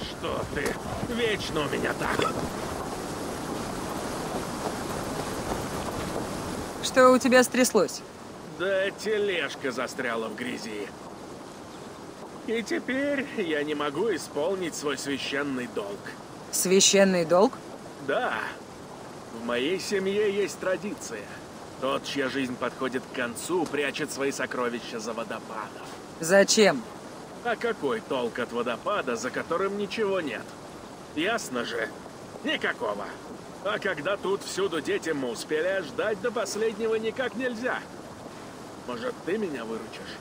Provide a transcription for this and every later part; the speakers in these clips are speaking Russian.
Что ты? Вечно у меня так. Что у тебя стряслось? Да тележка застряла в грязи. И теперь я не могу исполнить свой священный долг. Священный долг? Да, в моей семье есть традиция. Тот, чья жизнь подходит к концу, прячет свои сокровища за водопадом. Зачем? А какой толк от водопада, за которым ничего нет? Ясно же? Никакого. А когда тут всюду дети успели, а ждать до последнего никак нельзя. Может, ты меня выручишь?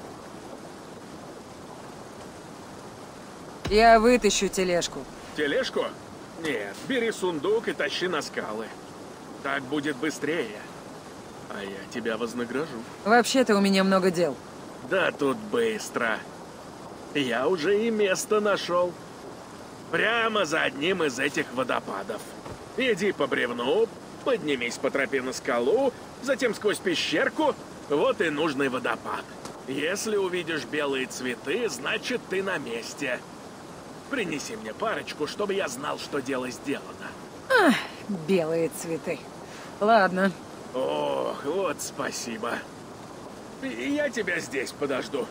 Я вытащу тележку. Тележку? Нет, бери сундук и тащи на скалы. Так будет быстрее. А я тебя вознагражу. Вообще-то у меня много дел. Да тут быстро. Я уже и место нашел. Прямо за одним из этих водопадов. Иди по бревну, поднимись по тропе на скалу, затем сквозь пещерку. Вот и нужный водопад. Если увидишь белые цветы, значит ты на месте. Принеси мне парочку, чтобы я знал, что дело сделано. Ах, белые цветы. Ладно. Ох, вот спасибо. Я тебя здесь подожду.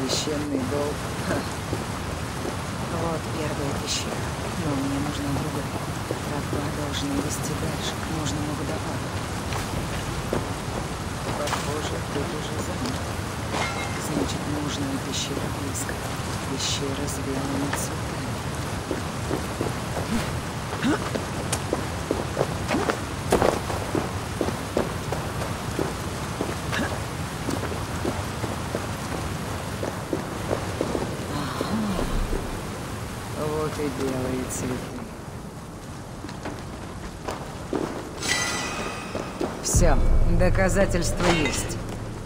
Священный долг. Ха. Вот первая пещера. Но мне нужна другая. Тропа должна вести дальше, к нужному водопаду. Похоже, тут уже замер. Значит, нужная пещера близко. Пещера с белыми цветами. Вот и белые цветы. Все, доказательства есть.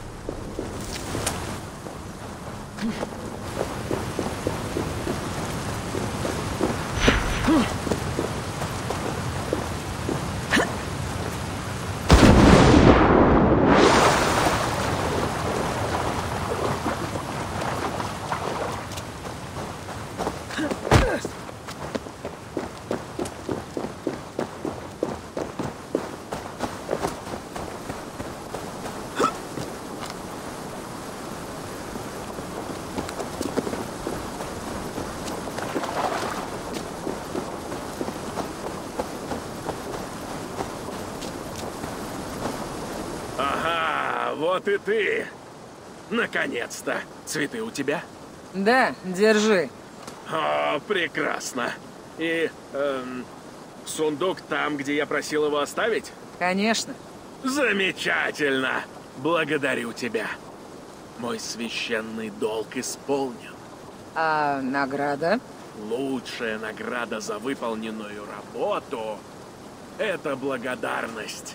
Ага, вот и ты. Наконец-то. Цветы у тебя? Да, держи. О, прекрасно. И сундук там, где я просил его оставить? Конечно. Замечательно. Благодарю тебя. Мой священный долг исполнен. А награда? Лучшая награда за выполненную работу — это благодарность.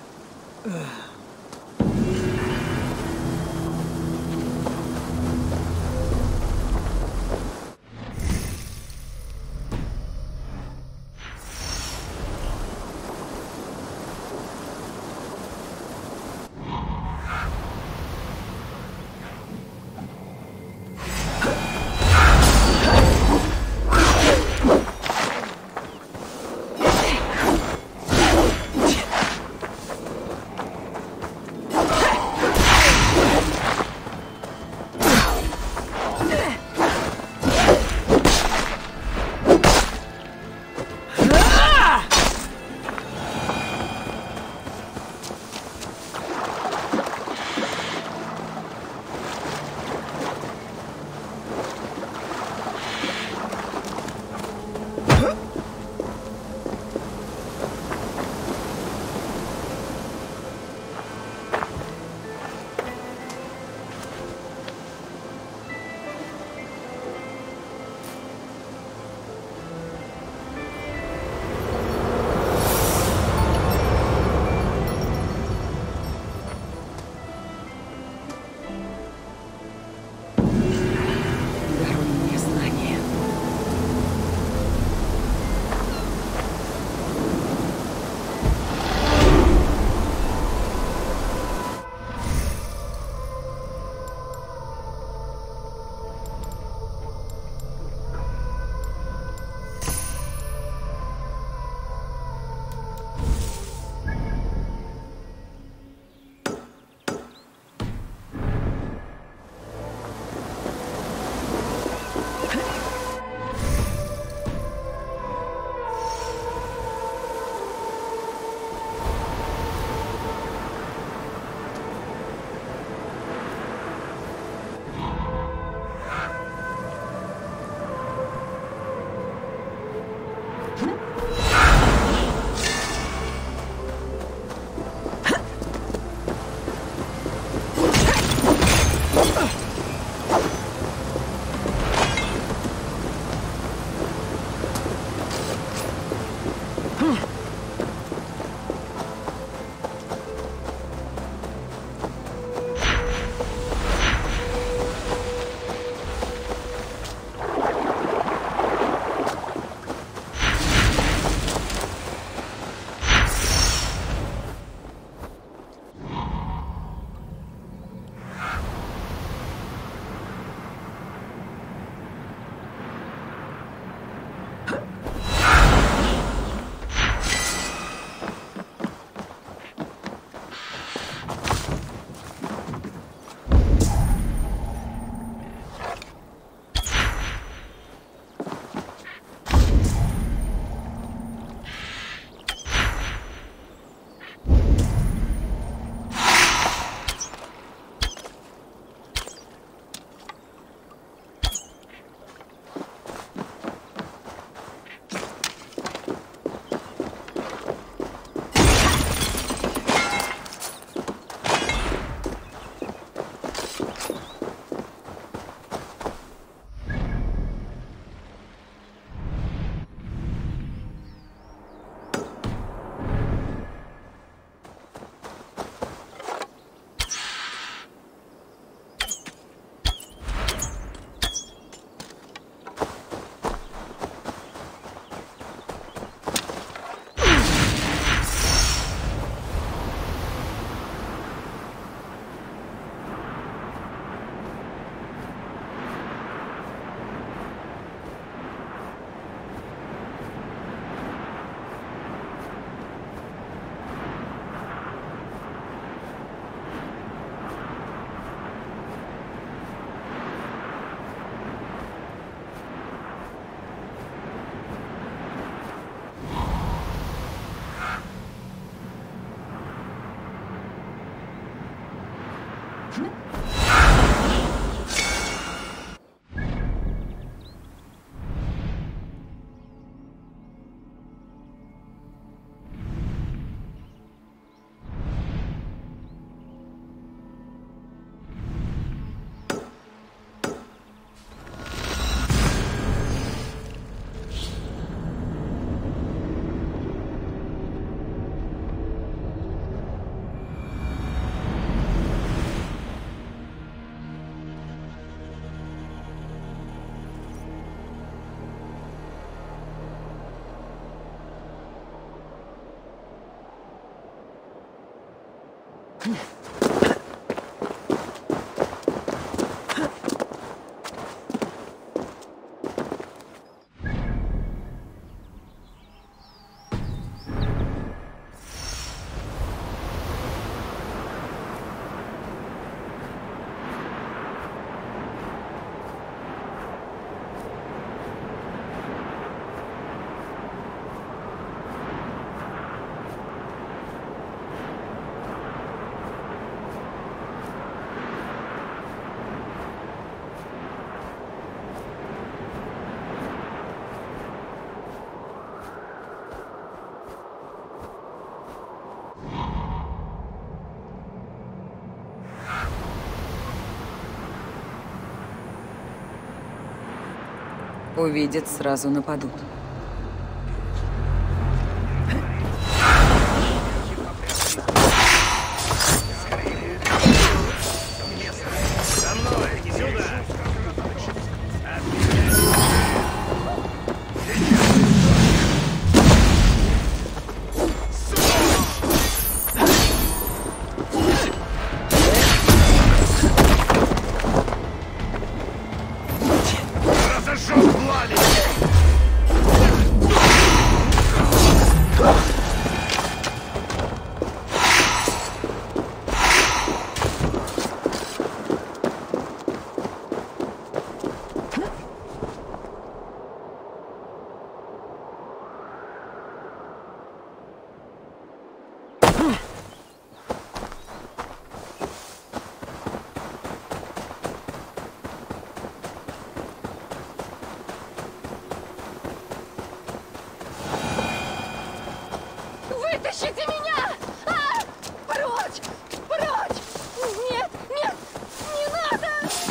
Увидят, сразу нападут. Вытащите меня! А! Прочь! Прочь! Нет! Нет! Не надо!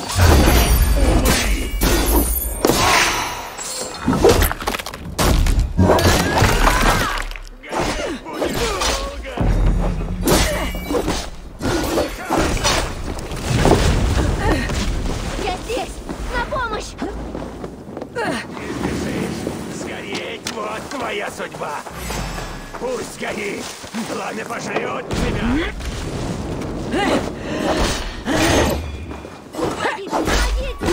Я здесь! На помощь! Сгореть, вот твоя судьба! Пусть горит! Пламя пожрет тебя! Помогите!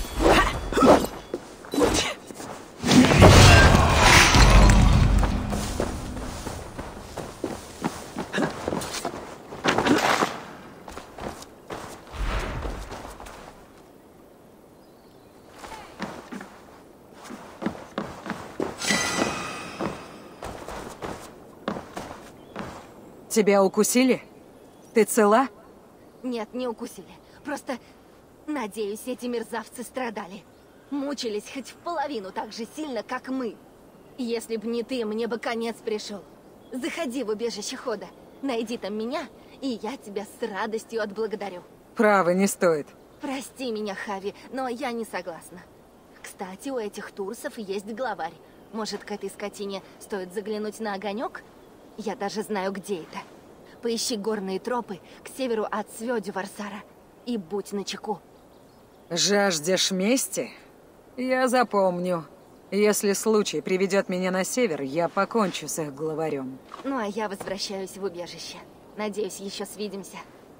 Тебя укусили? Ты цела? Нет, не укусили. Просто, надеюсь, эти мерзавцы страдали. Мучились хоть в половину так же сильно, как мы. Если б не ты, мне бы конец пришел. Заходи в убежище Хода, найди там меня, и я тебя с радостью отблагодарю. Право, не стоит. Прости меня, Хави, но я не согласна. Кстати, у этих турсов есть главарь. Может, к этой скотине стоит заглянуть на огонек? Я даже знаю, где это. Поищи горные тропы к северу от Свёдю-Варсара и будь начеку. Жаждешь мести? Я запомню. Если случай приведет меня на север, я покончу с их главарем. Ну, а я возвращаюсь в убежище. Надеюсь, еще свидимся.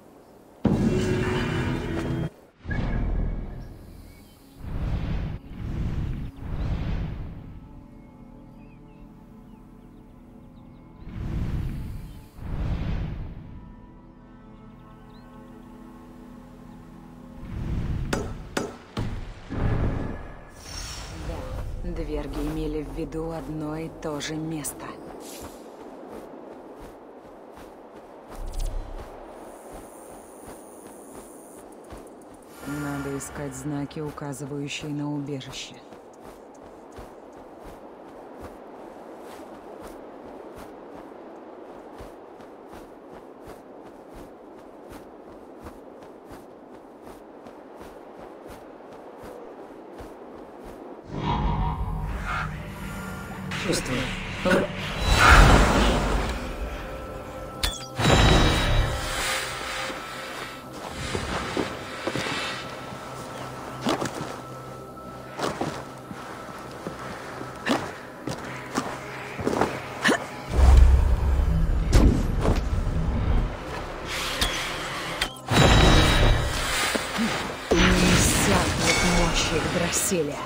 Дверги имели в виду одно и то же место. Надо искать знаки, указывающие на убежище. Чувствую. Не иссякнет мощи Игдрасиля.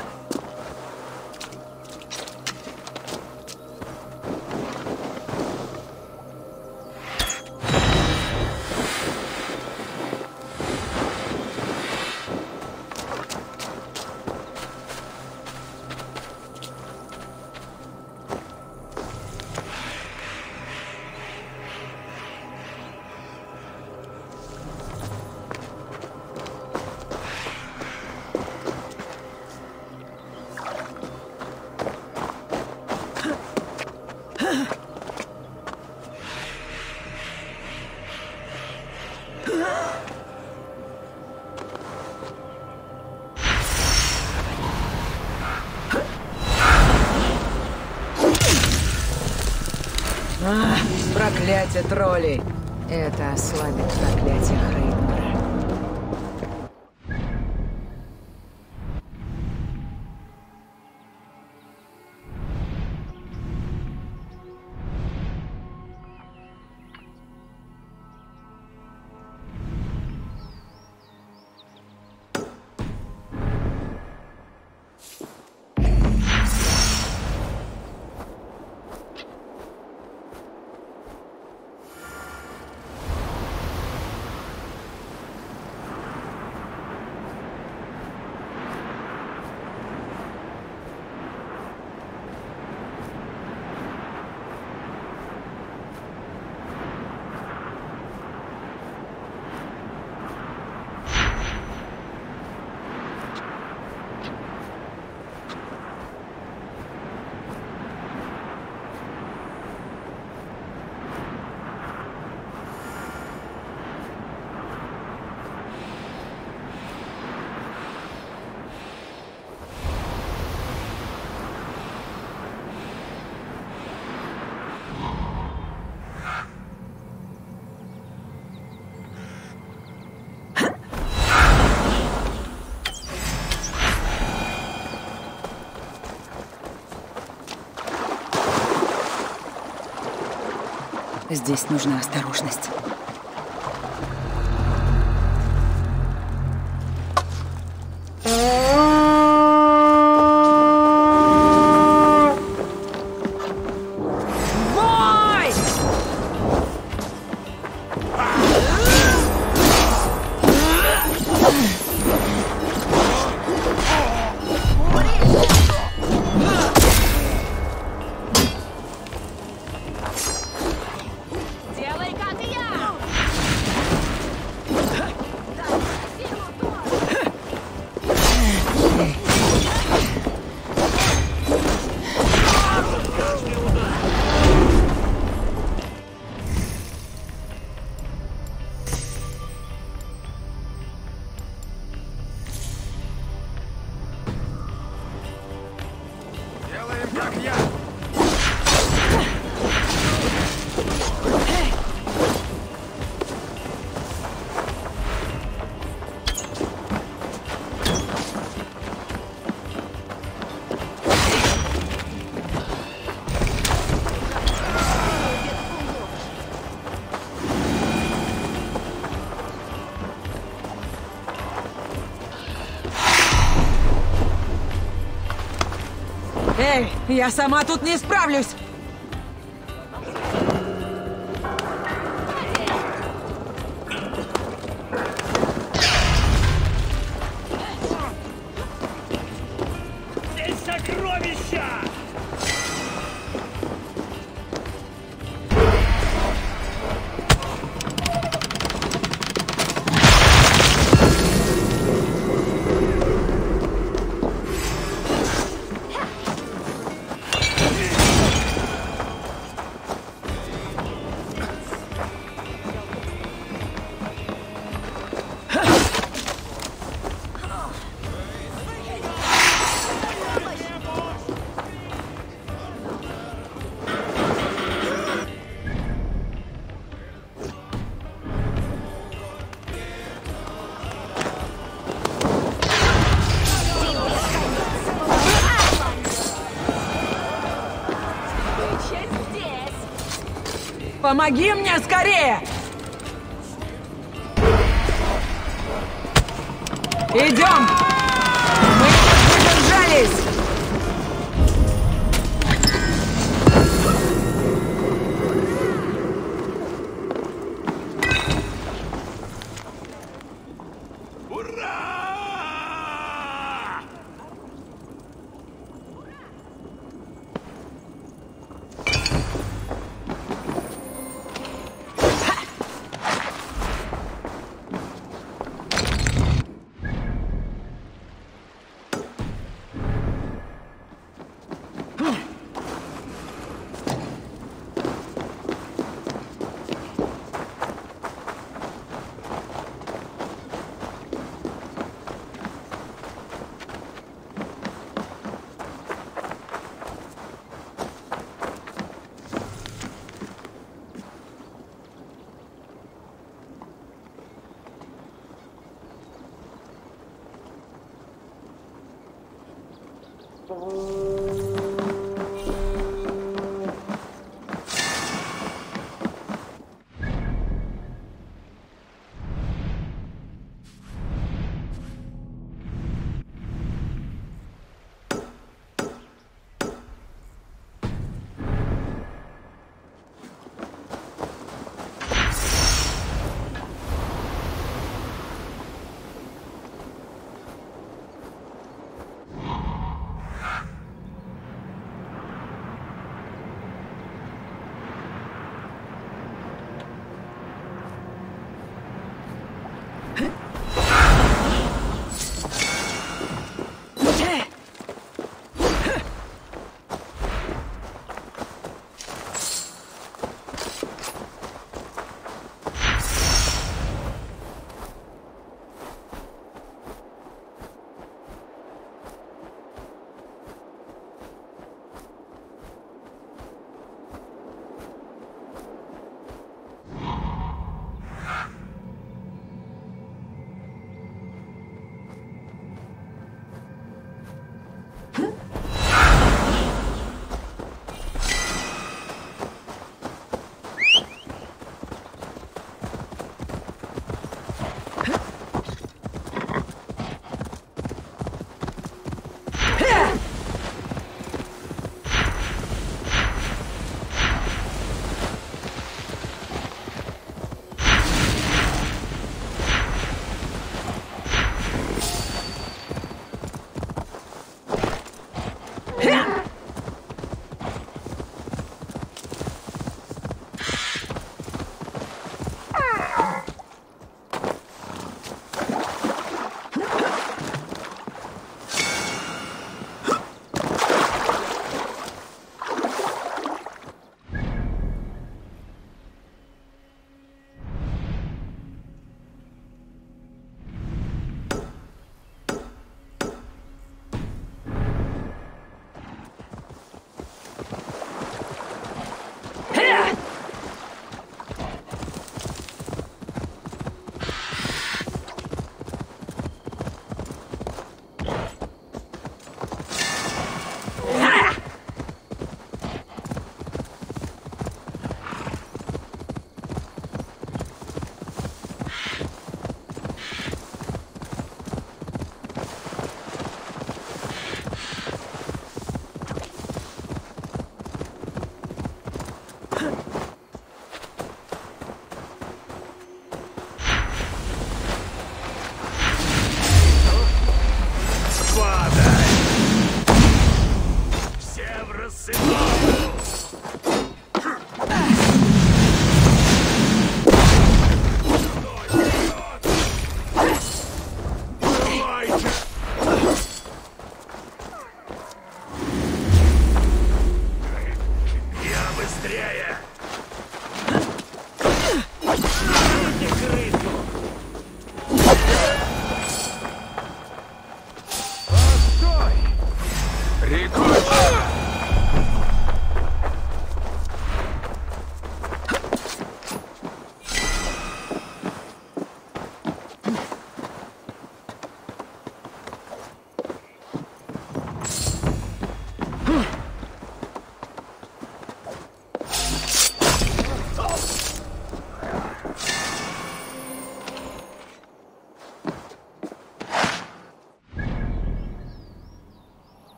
Проклятие троллей! Это ослабит проклятие Хрейдмара. Здесь нужна осторожность. Эй, я сама тут не справлюсь! Здесь сокровища! Помоги мне скорее! Идем! Мы не задержались!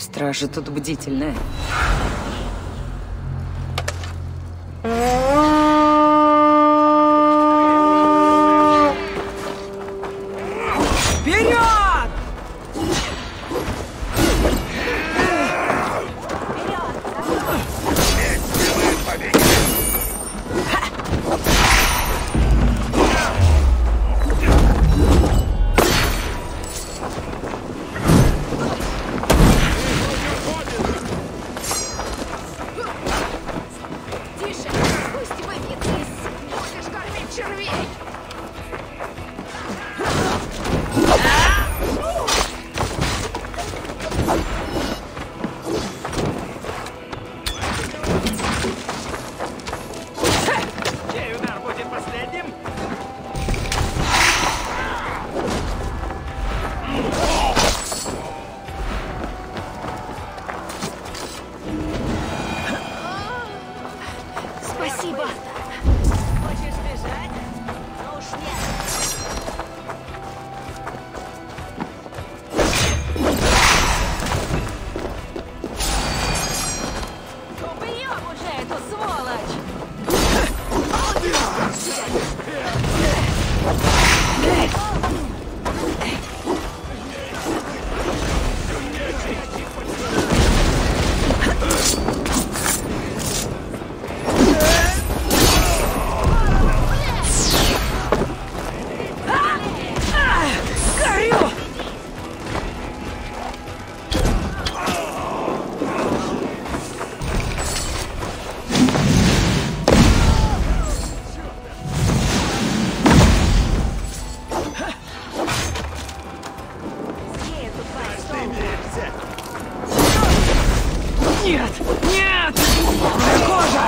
Стража тут бдительная. Вперед! Тише! Пусть выпьет из... Будешь кормить червей! Чей удар будет последним? Спасибо! Хочешь бежать? Ну уж нет! Убьем уже эту сволочь! Горю! Нет! Нет! Моя кожа!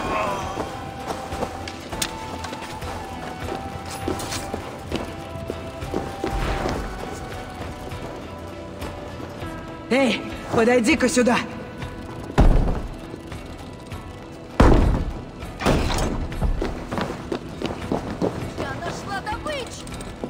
Эй, подойди-ка сюда! Я нашла добычу!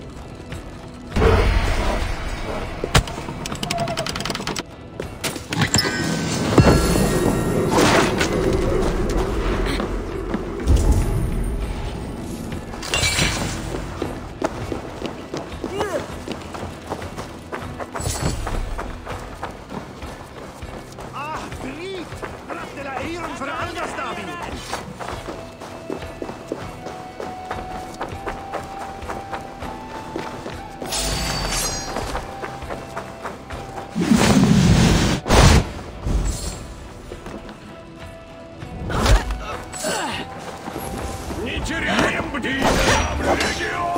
Ah, drie! Bracht de la heren voor de understabing! Не теряем бдительность, легион!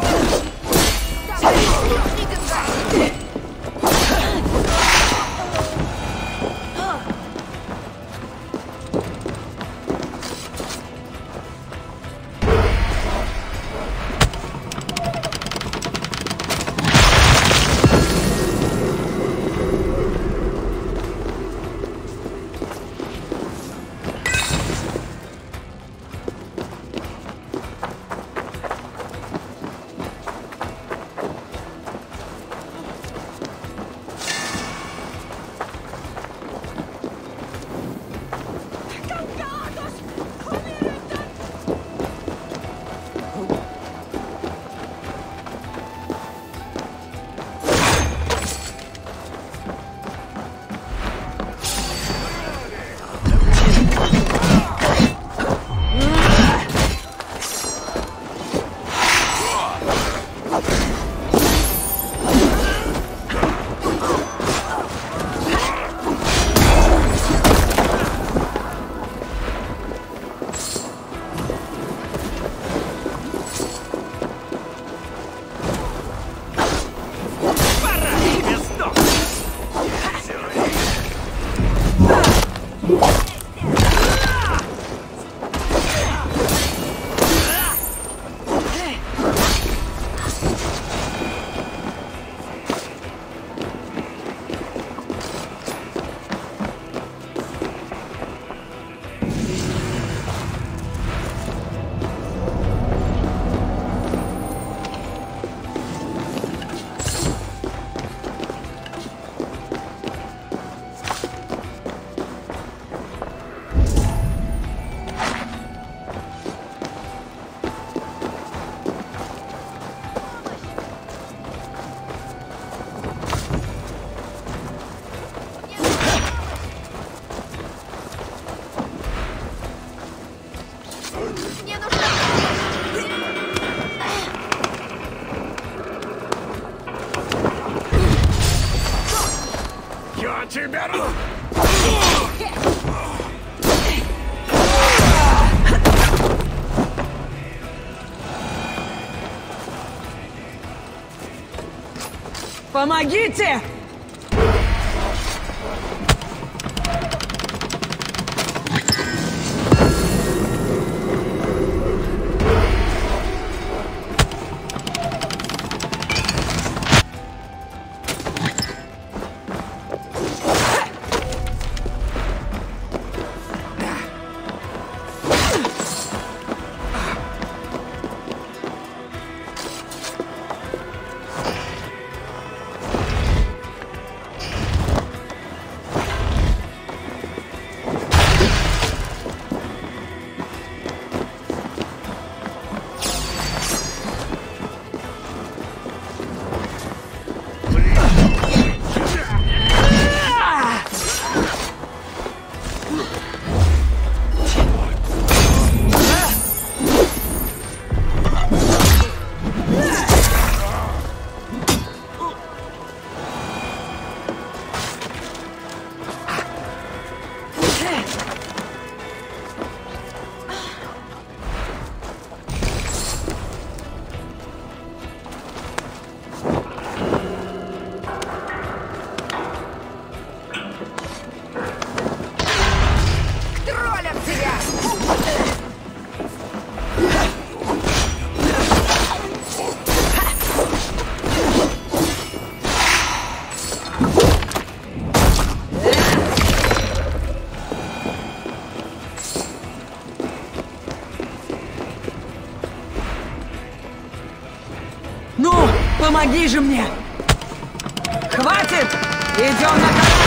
выберу! Помогите! Ну, помоги же мне! Хватит! Идем на корабль!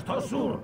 Кто сурд?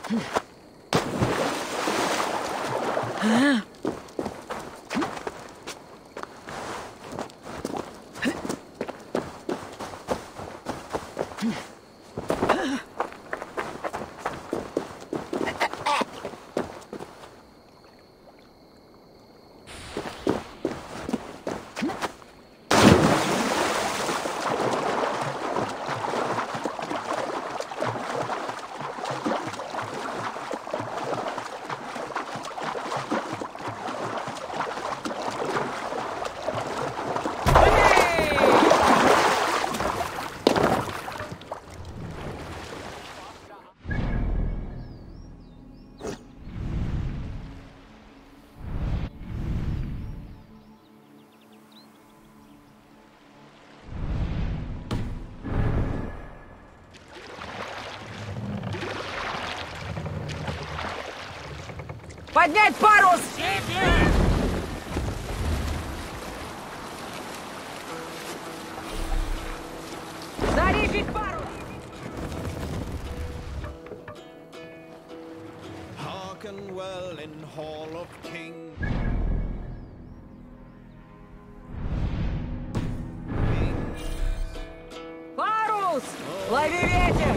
Поднять парус! Зарифить парус! Hearken well in Hall of King. Парус! Лови ветер!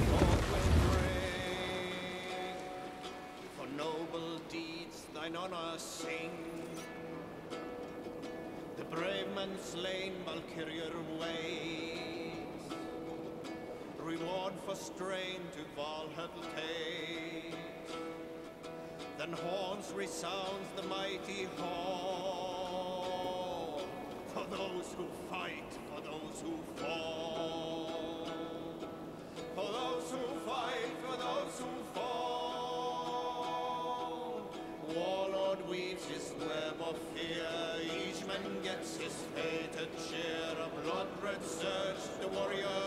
For noble deeds thine honor sing. The brave man slain Valkyrier ways. Reward for strain to Valhall takes. Then horns resounds the mighty hall. For those who fight, for those who fall. For those who fight, for those who fall. Warlord weaves his web of fear. Each man gets his fated share. A blood-red surge, the warrior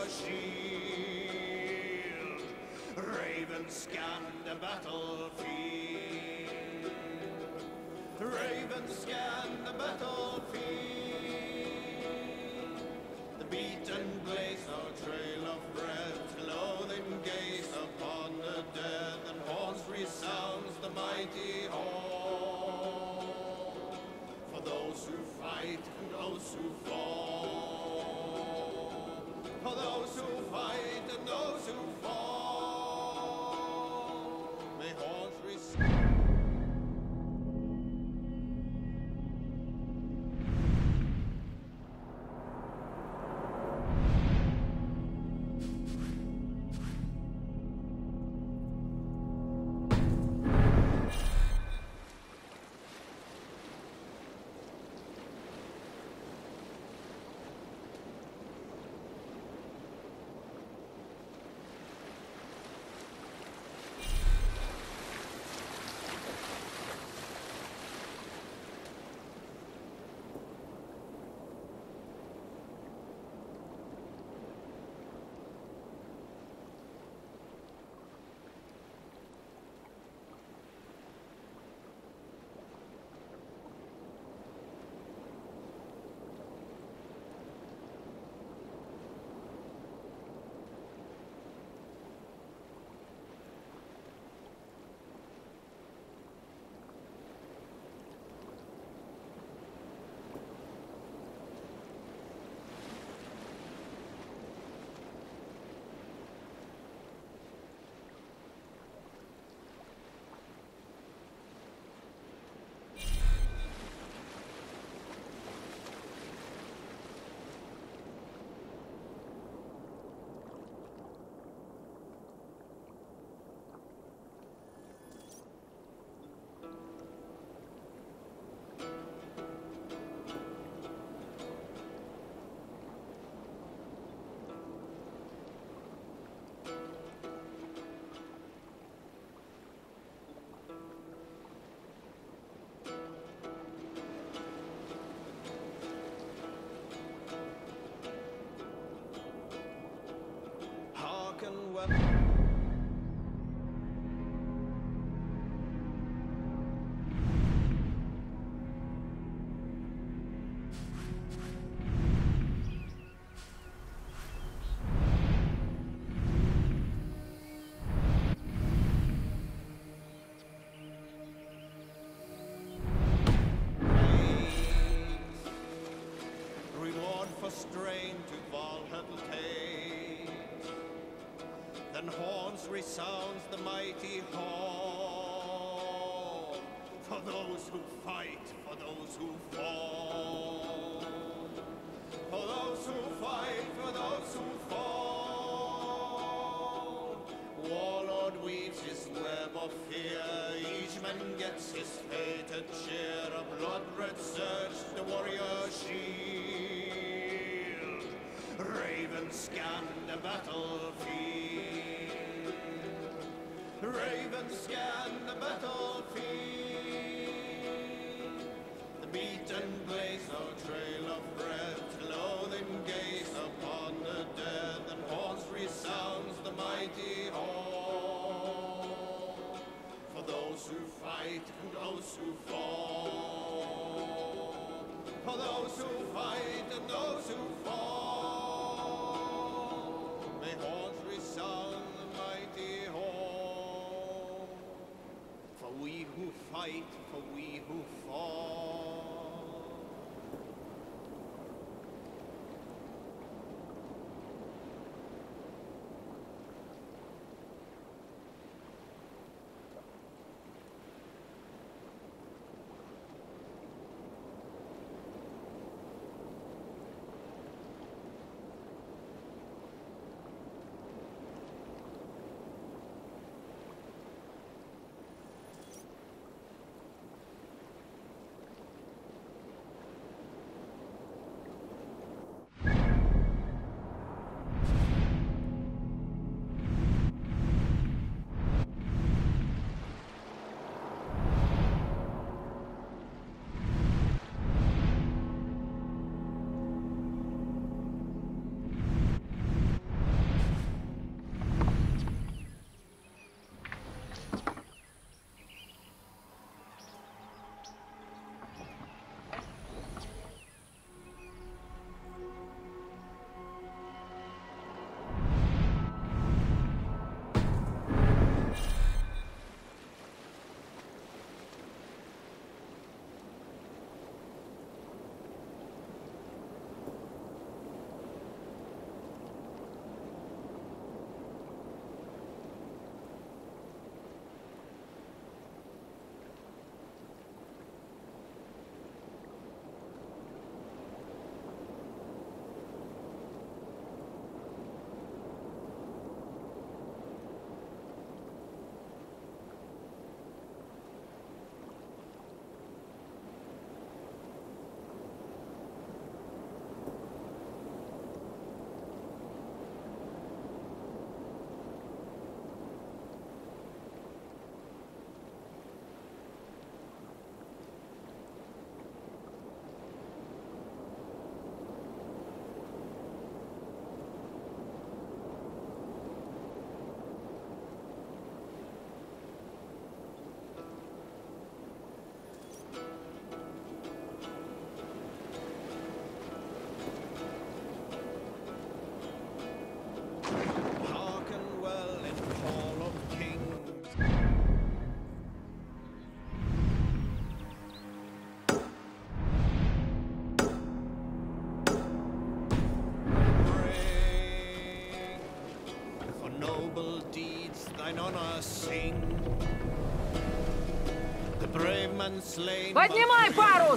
shield. Ravens scan the battlefield. Ravens scan the battlefield. The beaten blaze no trail of red. Loathing gaze upon the dead. And horns resounds the mighty hall. For those who fight and those who fall. For those who fight and those who fall. May horns resound. Hearken well. Then horns resounds the mighty horn. For those who fight, for those who fall. For those who fight, for those who fall. Warlord weaves his web of fear. Each man gets his fated share. A blood-red surge, the warrior shield. Ravens scan the battlefield. Ravens scan the battlefield. The beaten blaze no trail of red. Clothing gaze upon the dead. And horns resounds the mighty horn. For those who fight and those who fall. For those who fight and those who fall. May horns resound the mighty horn. For we who fight, for we who fall. Поднимай парус!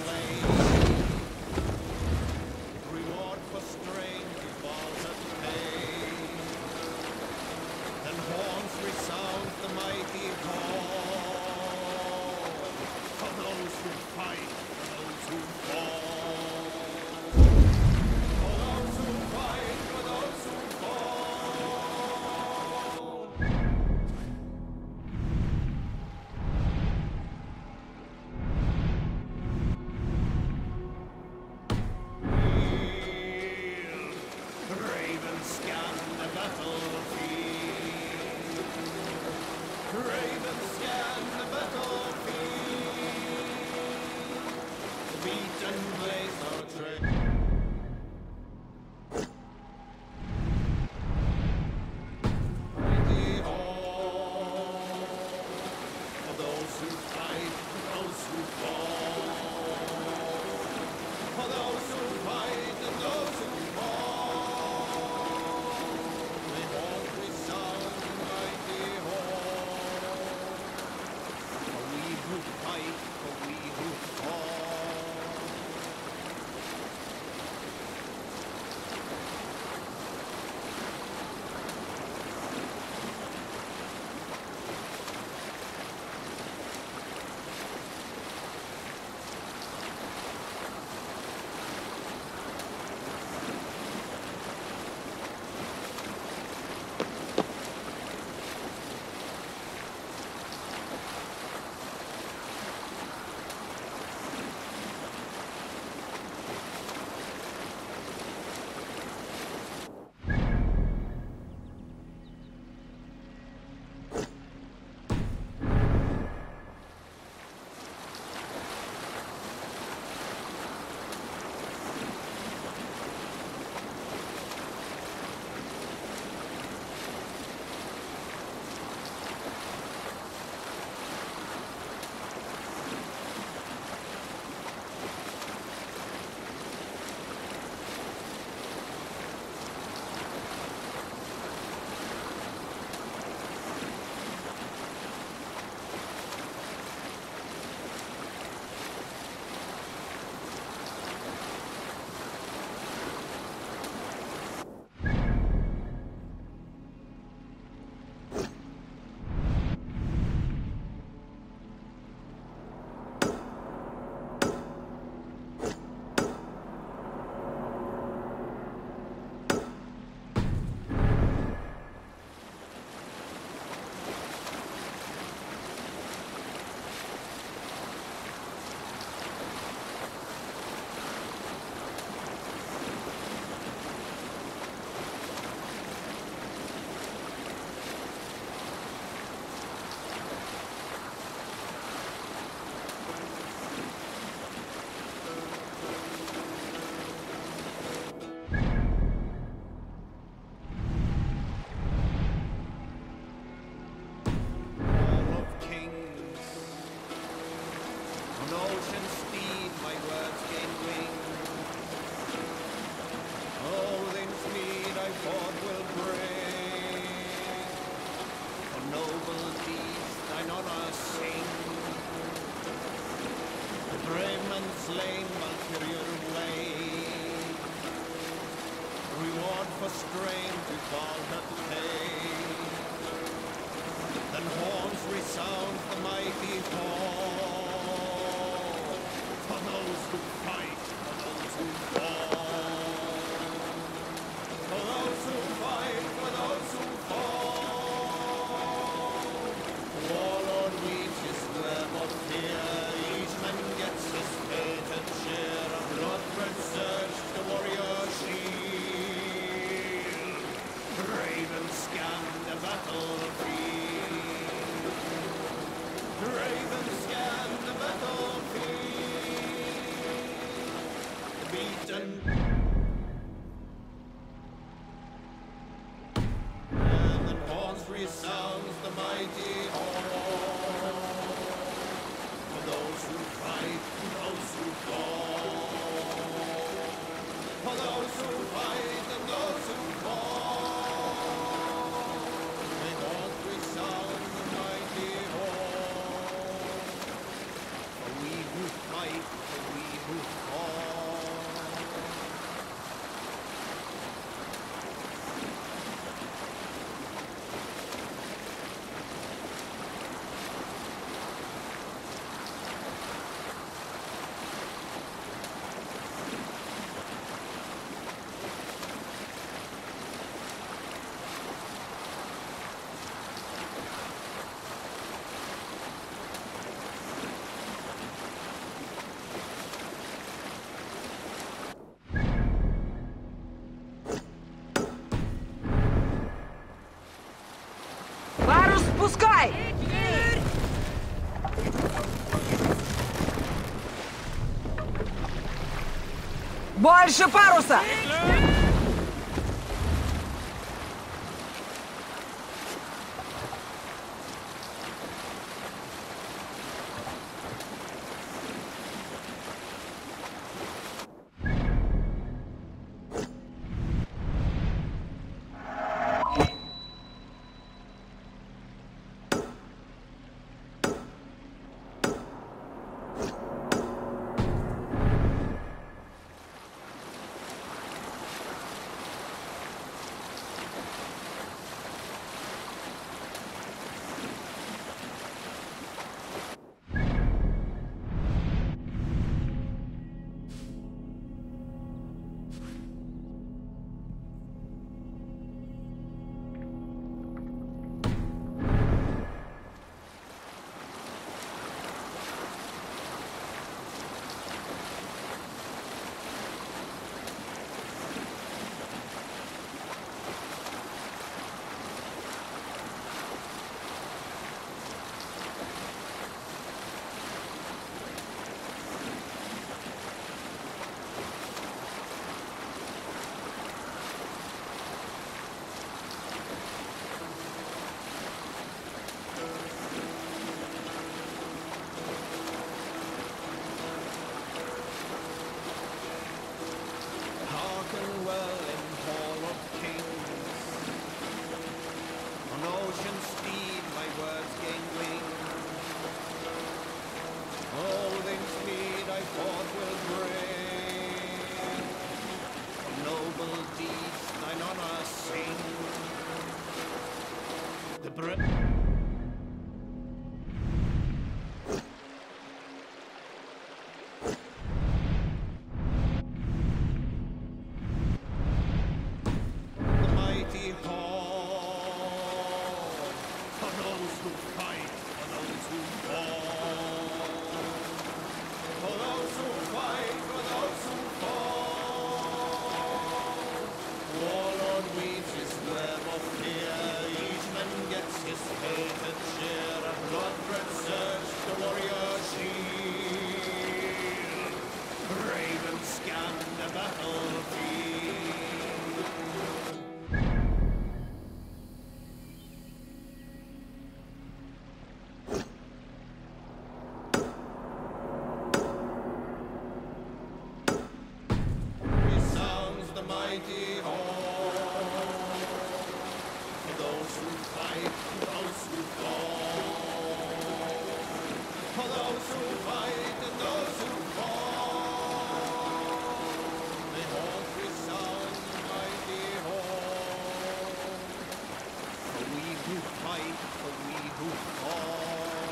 strain to call her pain. Then horns resound the mighty call for those who fight, for those who fall, for those who fight, for those who fall. Warlord reaches web of fear, each man gets his fated share of blood-red surge, the warrior shield. Ravens scan the battlefield. Ravens scan the battlefield. Beaten. And the horns resounds the mighty horn. For those who fight, for those who fall. For those who fight and those who fall. The horns resound the mighty horn. For we who fight, for we who fall. Парус спускай! Больше паруса! Hearken well in Hall of Kings. On ocean steed my words gain wings. Holding speed I forth will bring. For noble deeds thine honor sing. The mighty hall. For those who fight, for those who fall. For those who fight, for those who fall. Warlord weaves his web of fear, each man gets his who fight, for we who fall.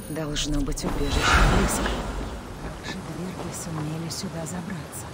Должно быть убежище близко. Как же дверги сумели сюда забраться?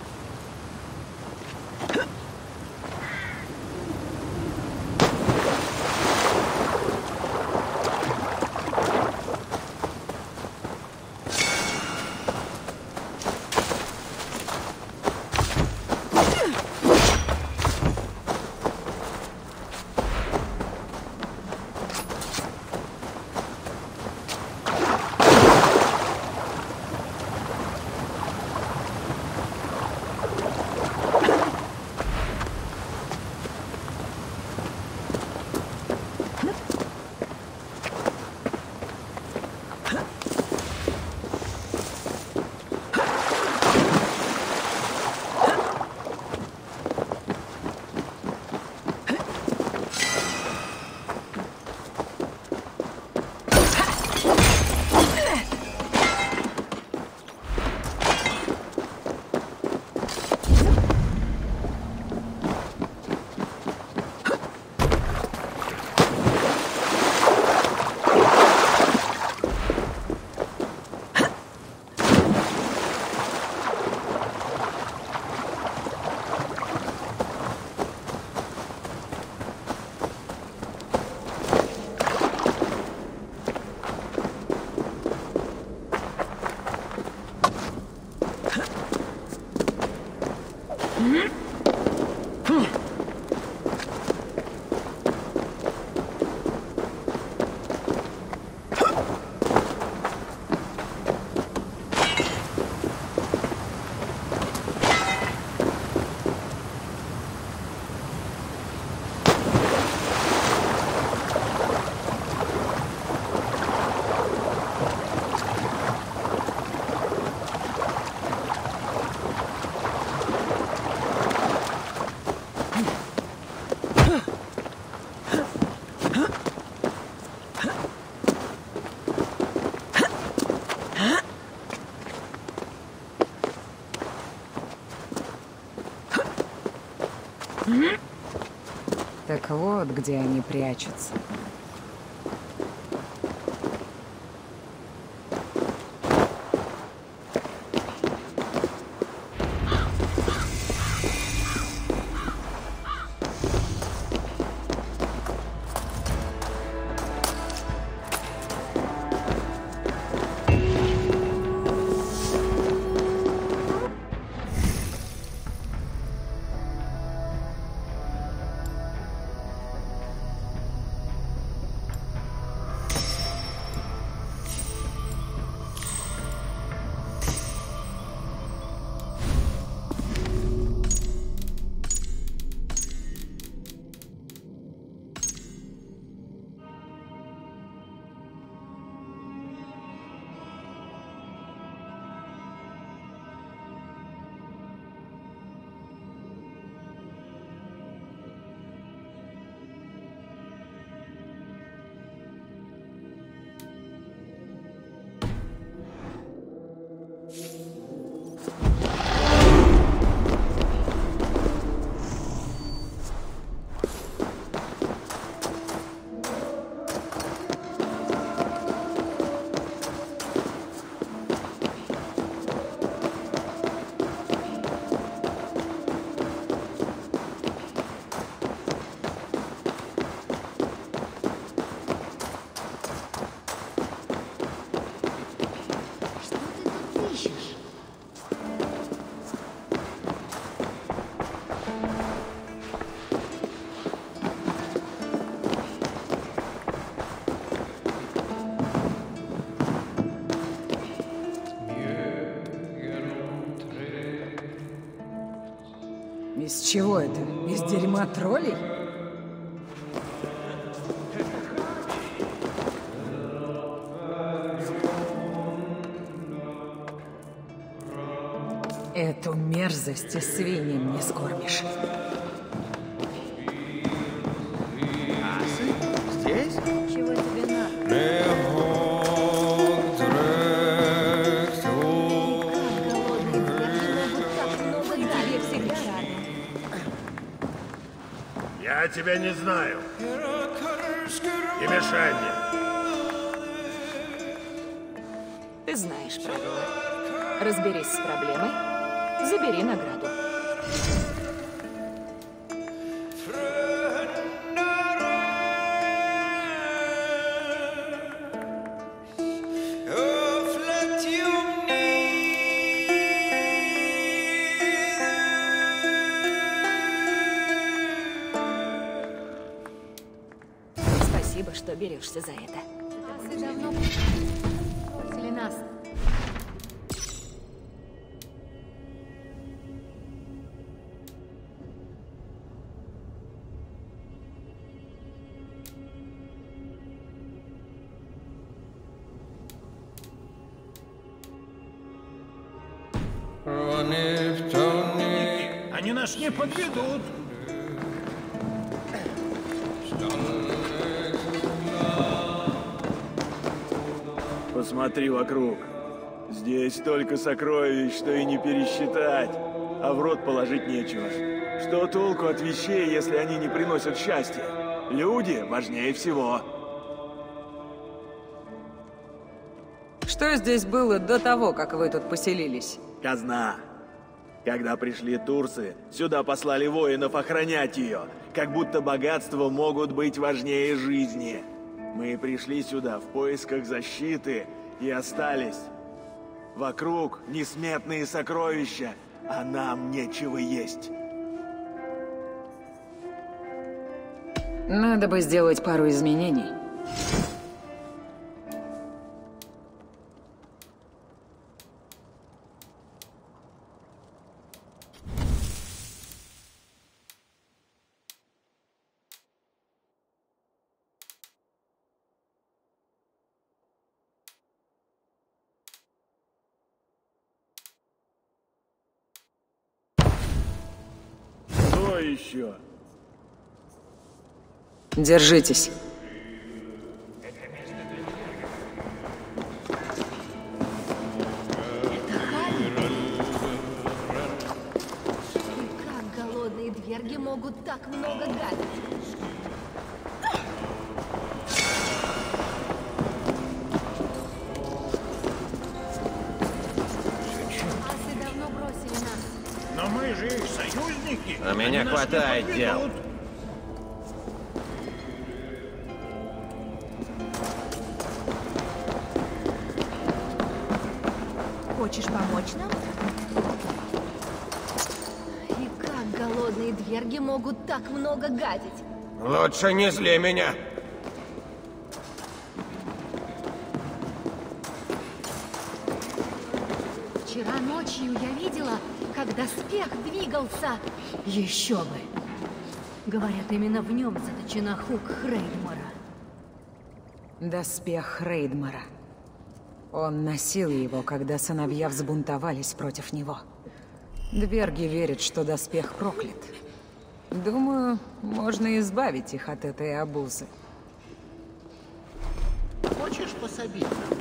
Так вот, где они прячутся. Из чего это? Из дерьма троллей? Эту мерзость и свиньям не скормишь. Здесь? Чего тебе надо? Я тебя не знаю. Не мешай мне. Ты знаешь правила. Разберись с проблемой, забери награду. Спасибо, что берешься за это. Асы давно бросили нас. Они нас не подведут. Посмотри вокруг. Здесь столько сокровищ, что и не пересчитать. А в рот положить нечего. Что толку от вещей, если они не приносят счастья? Люди важнее всего. Что здесь было до того, как вы тут поселились? Казна. Когда пришли турсы, сюда послали воинов охранять ее, как будто богатства могут быть важнее жизни. Мы пришли сюда в поисках защиты и остались. Вокруг несметные сокровища, а нам нечего есть. Надо бы сделать пару изменений. Что еще? Держитесь. Как голодные дверги могут так много гадить? Асы давно бросили нас. Но мы же их союзники. У меня Они нас не хватает дел. подведут. Хочешь помочь нам? И как голодные дверги могут так много гадить? Лучше не зли меня. Вчера ночью я видела, как доспех двигался. Еще бы. Говорят, именно в нем заточена хук Хрейдмара. Доспех Хрейдмара. Он носил его, когда сыновья взбунтовались против него. Дверги верят, что доспех проклят. Думаю, можно избавить их от этой обузы. Хочешь пособить нам?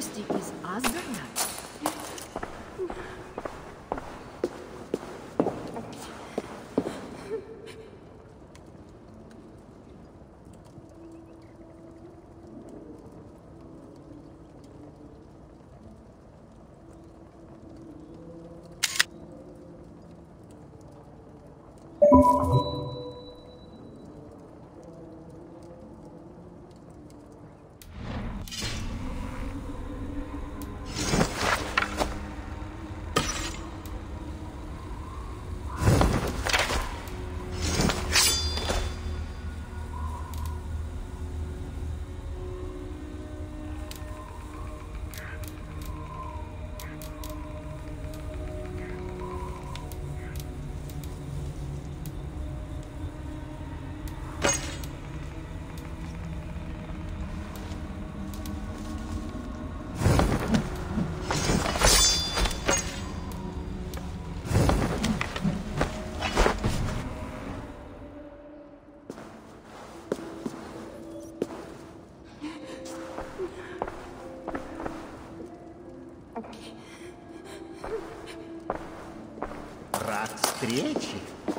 Гости из Асгарда? Рад встрече.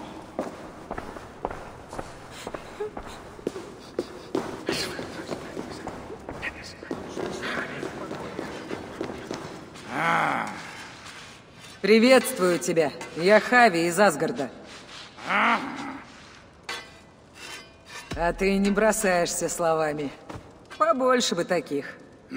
Приветствую тебя. Я Хави из Асгарда. А ты не бросаешься словами. Побольше бы таких.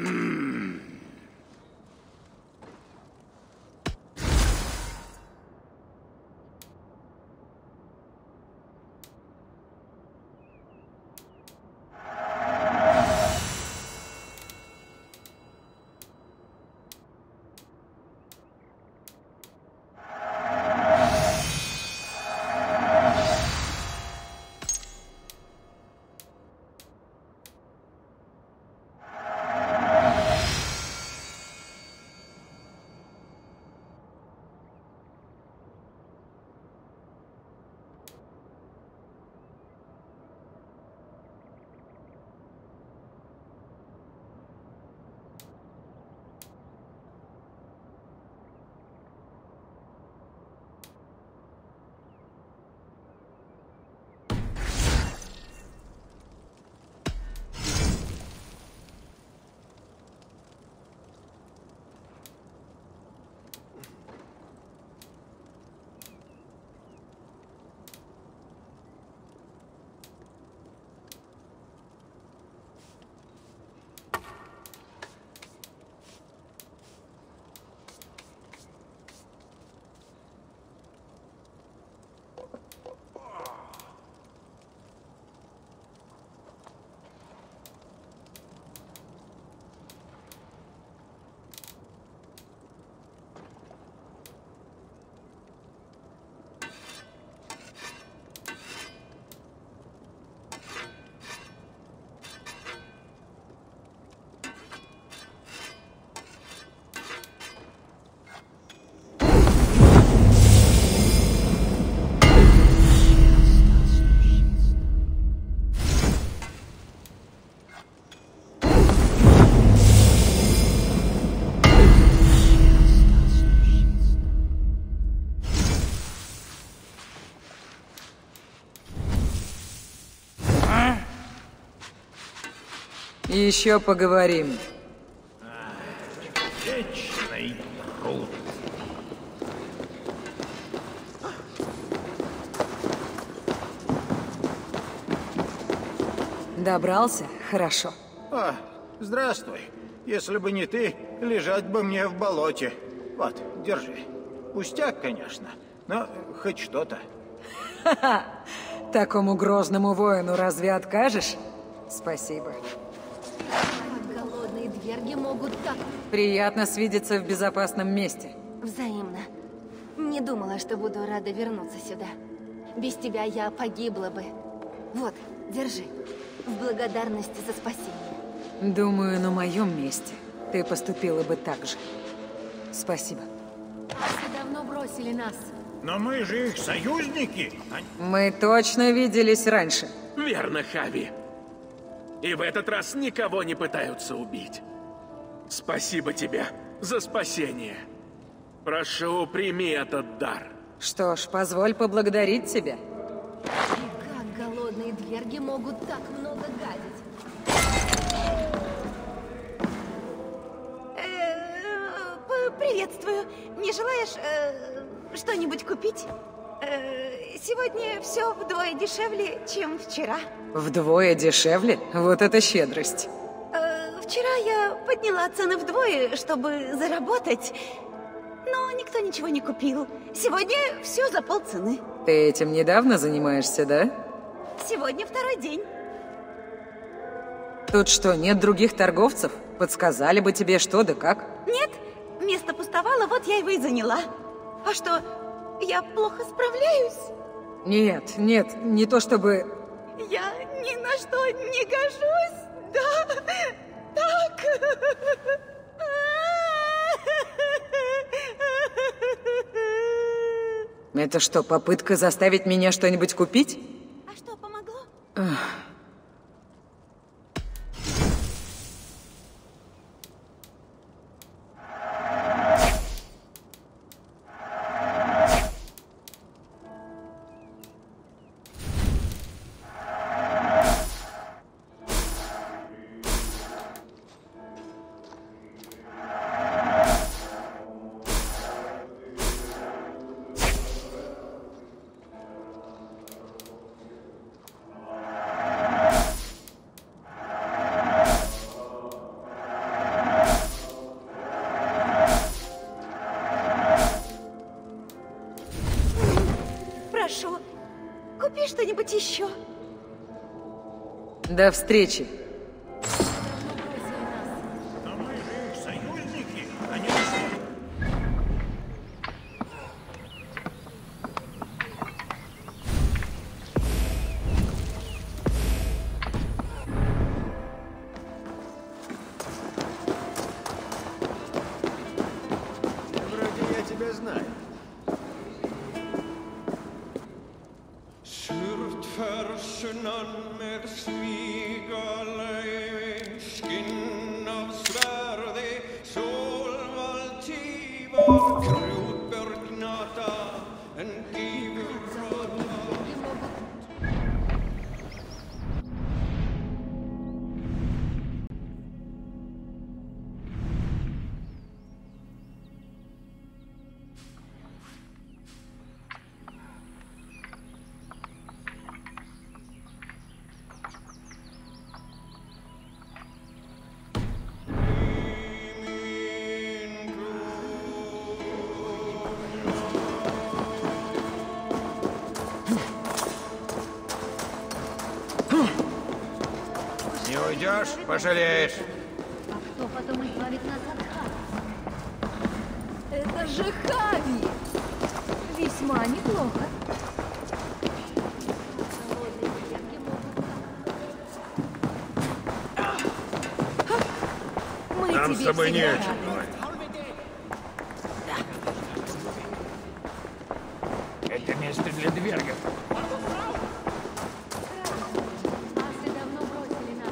Еще поговорим. Вечный труд. Добрался? Хорошо. О, здравствуй. Если бы не ты, лежать бы мне в болоте. Вот, держи. Пустяк, конечно, но хоть что-то. Ха-ха! Такому грозному воину разве откажешь? Спасибо. Голодные дверги могут так... Приятно свидеться в безопасном месте. Взаимно. Не думала, что буду рада вернуться сюда. Без тебя я погибла бы. Вот, держи. В благодарности за спасение. Думаю, на моем месте ты поступила бы так же. Спасибо. Все давно бросили нас. Но мы же их союзники. Мы точно виделись раньше. Верно, Хави. И в этот раз никого не пытаются убить. Спасибо тебе за спасение. Прошу, прими этот дар. Что ж, позволь поблагодарить тебя. И как голодные дверги могут так много гадить? Приветствую. Не желаешь что-нибудь купить? Сегодня все вдвое дешевле, чем вчера. Вдвое дешевле? Вот это щедрость. Вчера я подняла цены вдвое, чтобы заработать, но никто ничего не купил. Сегодня все за полцены. Ты этим недавно занимаешься, да? Сегодня второй день. Тут что, нет других торговцев? Подсказали бы тебе что да как? Нет, место пустовало, вот я его и заняла. А что, я плохо справляюсь? Нет, не то чтобы... Я ни на что не гожусь, да? Так. Это что, попытка заставить меня что-нибудь купить? А что, помогло? Прошу, купи что-нибудь еще. До встречи. Но мы же их союзники, они... Вроде я тебя знаю. Surt försunnen med smigalöj, skinn av svärde, solvaltiva, krotbörgnata, en givelrata. Не уйдешь, пожалеешь. А кто потом избавит нас от Хави? Это же Хави! Весьма неплохо. Голодные дверги могут Мы Нам с тебе тобой не всегда о чем рады. говорить. Это место для двергов. Асы давно бросили нас.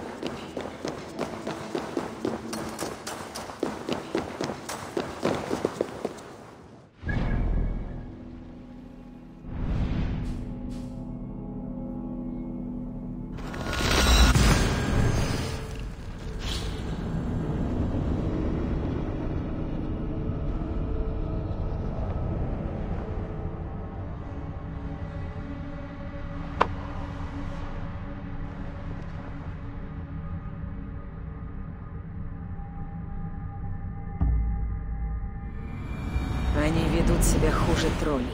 Они ведут себя хуже троллей.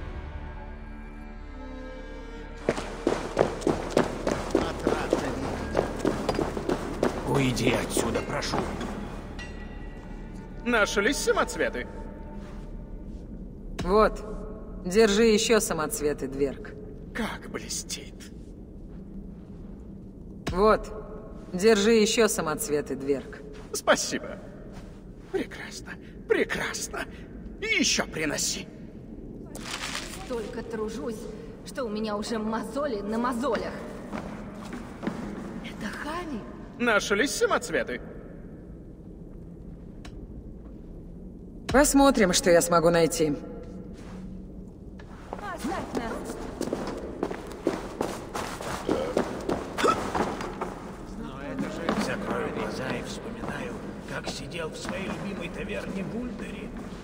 Уйди отсюда, прошу. Нашлись самоцветы. Вот, держи еще самоцветы, Дверг. Как блестит. Вот, держи еще самоцветы, Дверг. Спасибо. Прекрасно, прекрасно. И еще приноси. Столько тружусь, что у меня уже мозоли на мозолях. Это Хави? Нашлись самоцветы. Посмотрим, что я смогу найти. Но это же... Закрою глаза и вспоминаю, как сидел в своей любимой таверне Бульдери.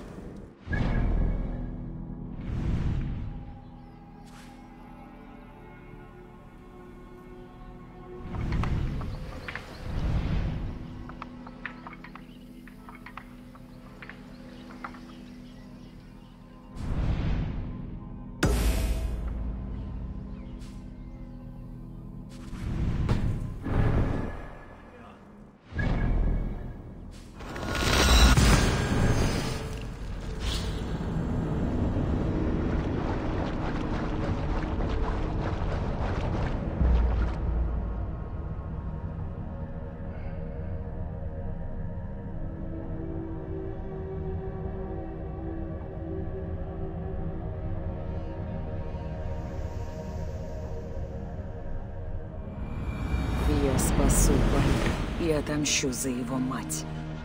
Я спасу Балера и отомщу за его мать.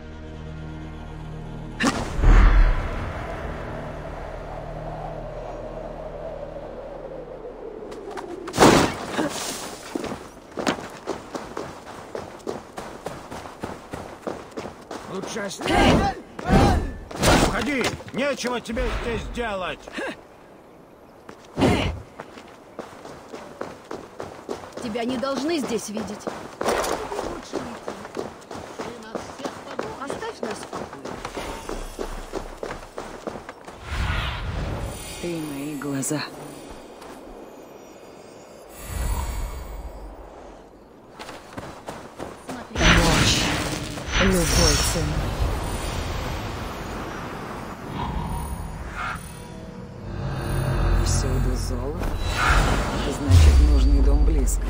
Лучше оставь. Уходи! Нечего тебе здесь делать! Тебя не должны здесь видеть. Оставь нас в покое. Ты мои глаза. Мощь. Любой ценой. Всюду золото. Значит, нужный дом близко.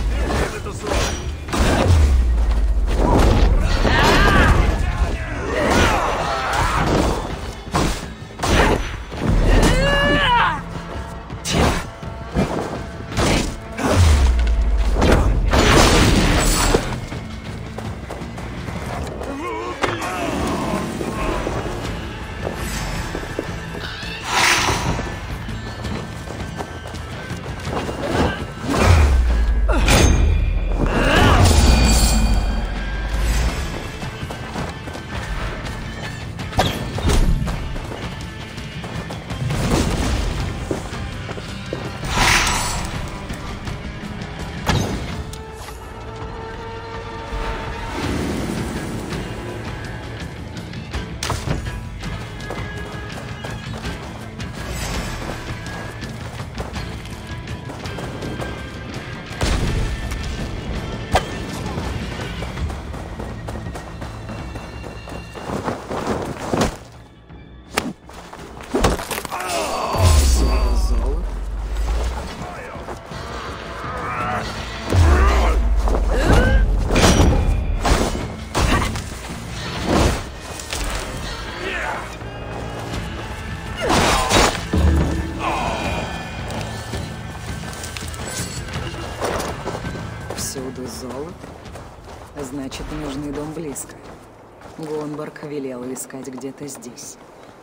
Всюду золото. Значит, нужный дом близко. Гонборг велел искать где-то здесь.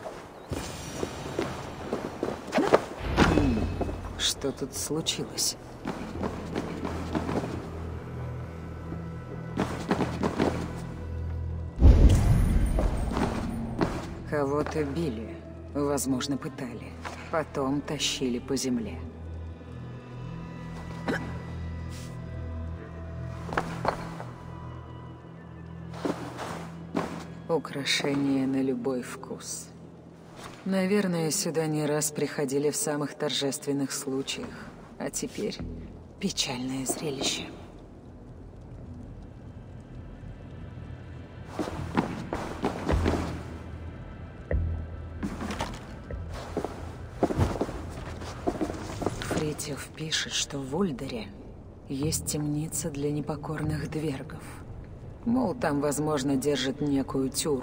Что тут случилось? Кого-то били, возможно, пытали. Потом тащили по земле. Украшения на любой вкус. Наверное, сюда не раз приходили в самых торжественных случаях. А теперь печальное зрелище. Фритьёф пишет, что в Ульдере есть темница для непокорных двергов. Мол, там, возможно, держат некую тюрьму.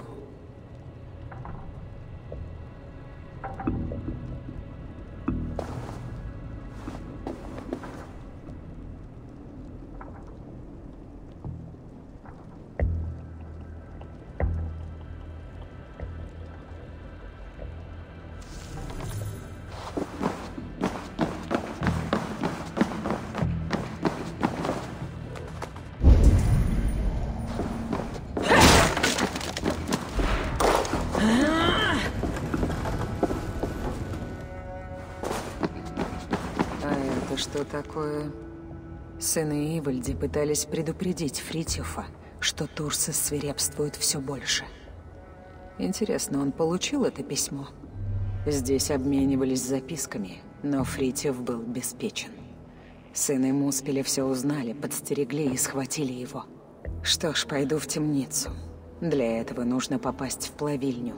что такое? Сыны Ивальди пытались предупредить Фритьёфа, что Турсы свирепствуют все больше. Интересно, он получил это письмо? Здесь обменивались записками, но Фритьёф был беспечен. Сыны Муспеля все узнали, подстерегли и схватили его. Что ж, пойду в темницу. Для этого нужно попасть в плавильню.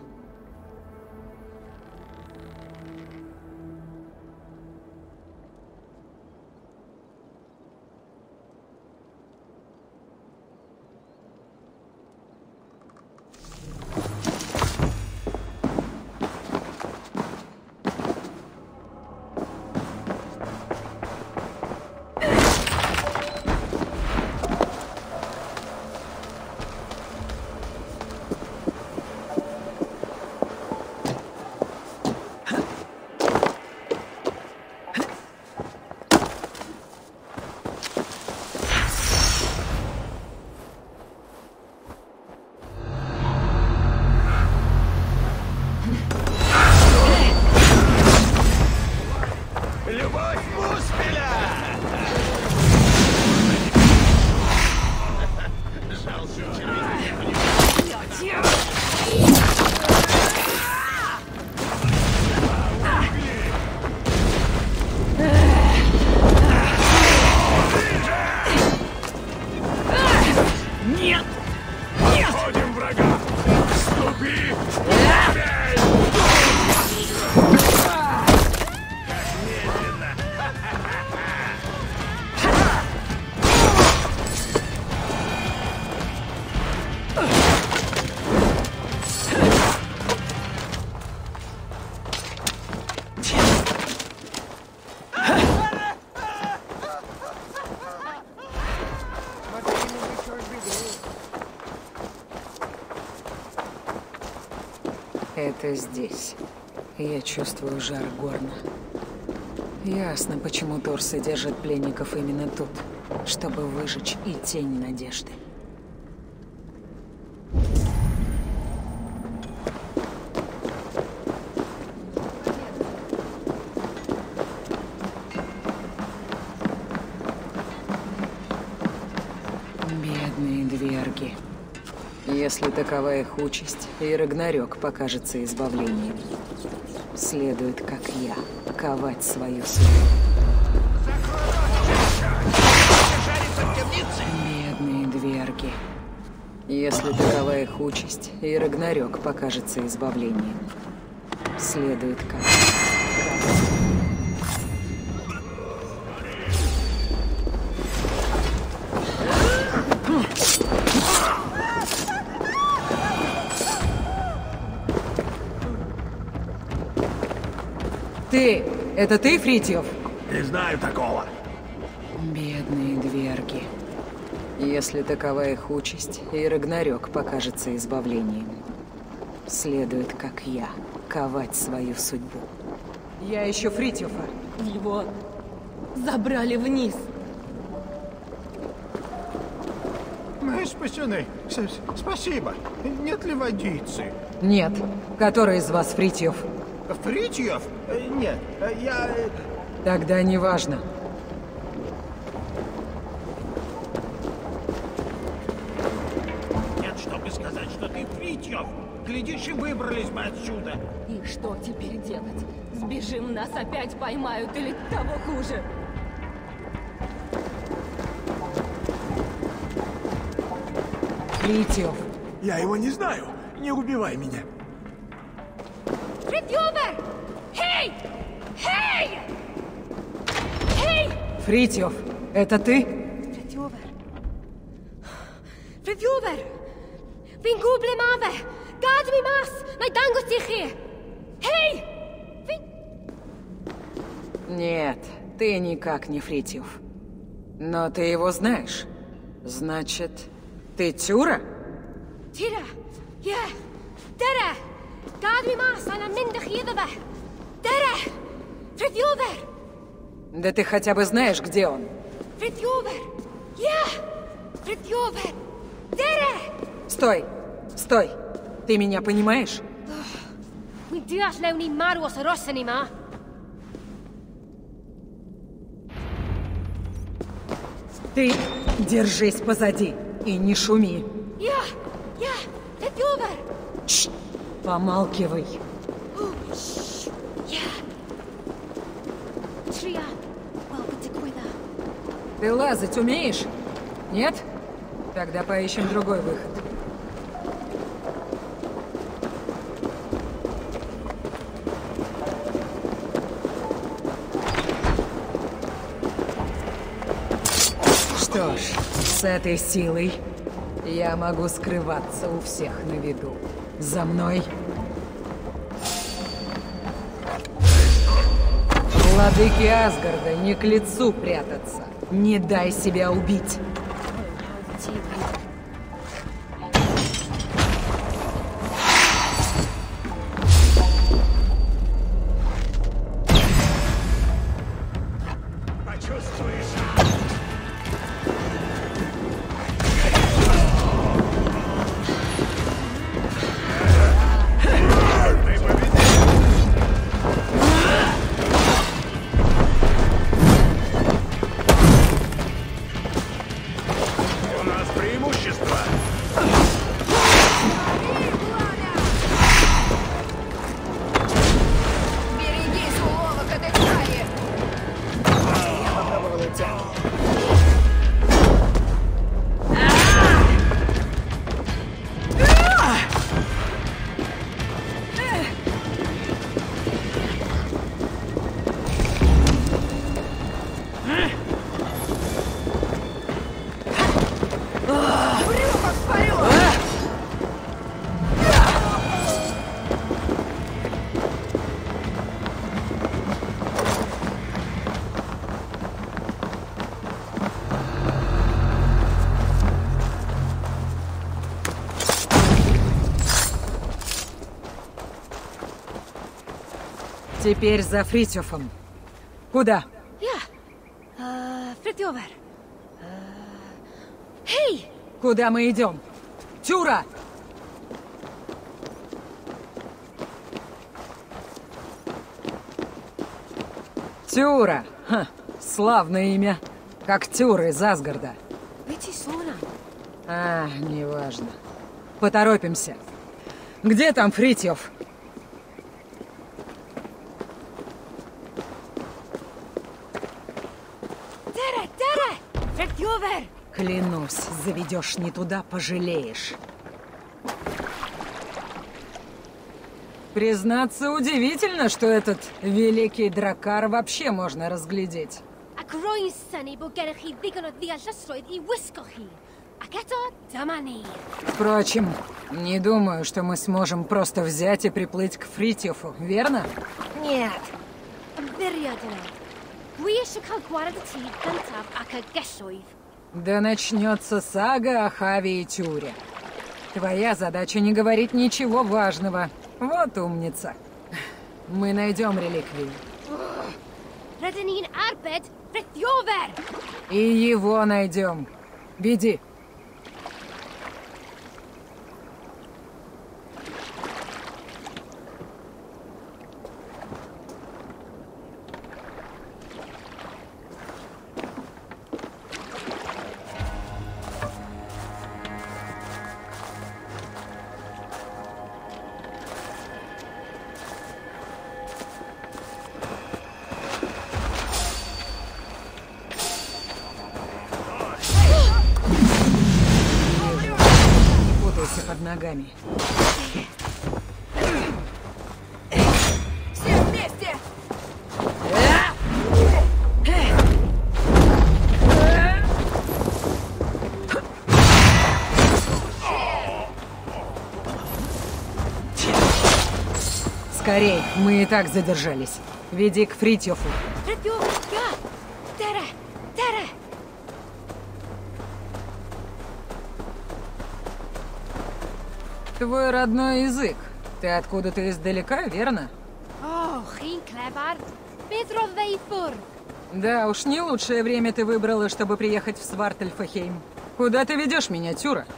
Любовь Муспеля! Нет! Обходим врага! Ступи! Это здесь. Я чувствую жар горна. Ясно, почему Турсы держат пленников именно тут, чтобы выжечь и тень надежды. Бедные дверги. Если такова их участь, и Рагнарёк покажется избавлением. Следует, как я, ковать свою судьбу. Бедные дверги. Если такова их участь, и Рагнарёк покажется избавлением. Следует, как... Ты! Это ты, Фритьёф? Не знаю такого. Бедные дверги. Если такова их участь, и Рагнарёк покажется избавлением. Следует, как я, ковать свою судьбу. Я ищу Фритьёфа. Его забрали вниз. Мы спасены. Спасибо. Нет ли водицы? Нет. Который из вас Фритьёф? Фритьёв? Нет, я... Тогда неважно. Нет, чтобы сказать, что ты Фритьёв. Глядишь, и выбрались бы отсюда. И что теперь делать? Сбежим, нас опять поймают или того хуже? Фритьёв. Я его не знаю. Не убивай меня. Фритьёвер! Хей! Хей! Хей! Фритьёв, это ты? Фритьёвер! Фритьёвер! Vin Gublемаве! Гадви мас! Майдангустихи! Хей! Нет, ты никак не Фритьёв. Но ты его знаешь. Значит, ты Тюра? Тира! Я! Тера! Гадви мас! Она миндах едова! Тера! Фритьёвер! Да ты хотя бы знаешь, где он? Фритьёвер! Я! Фритьёвер! Тера! Стой! Стой! Ты меня понимаешь? We dias lewni marw os y rosen i ma. Ты держись позади и не шуми. Я! Фритьёвер! Чш, помалкивай. Я! Трия! Балкатикуйда! Ты лазать умеешь? Нет? Тогда поищем другой выход. Что ж, с этой силой я могу скрываться у всех на виду. За мной. Владыке Асгарда не к лицу прятаться. Не дай себя убить. Теперь за Фритьёфом. Куда? Фритьёвер! Эй! Куда мы идем? Тюра! Тюра! Ха, славное имя. Как Тюр из Асгарда. Неважно. Поторопимся. Где там Фритьёф? Фритьёвер! Клянусь, заведешь не туда, пожалеешь. Признаться, удивительно, что этот великий дракар вообще можно разглядеть. Впрочем, не думаю, что мы сможем просто взять и приплыть к Фритьёфу, верно? Нет. Да начнется сага о Хаве и Тюре. Твоя задача не говорить ничего важного. Вот умница. Мы найдем реликвию. И его найдем. Веди. Под ногами. Все вместе! Скорей, мы и так задержались. Веди к Фритьёфу. Твой родной язык. Ты откуда-то издалека, верно? Да уж, не лучшее время ты выбрала, чтобы приехать в Свартальфахейм. Куда ты ведешь меня, Тюра?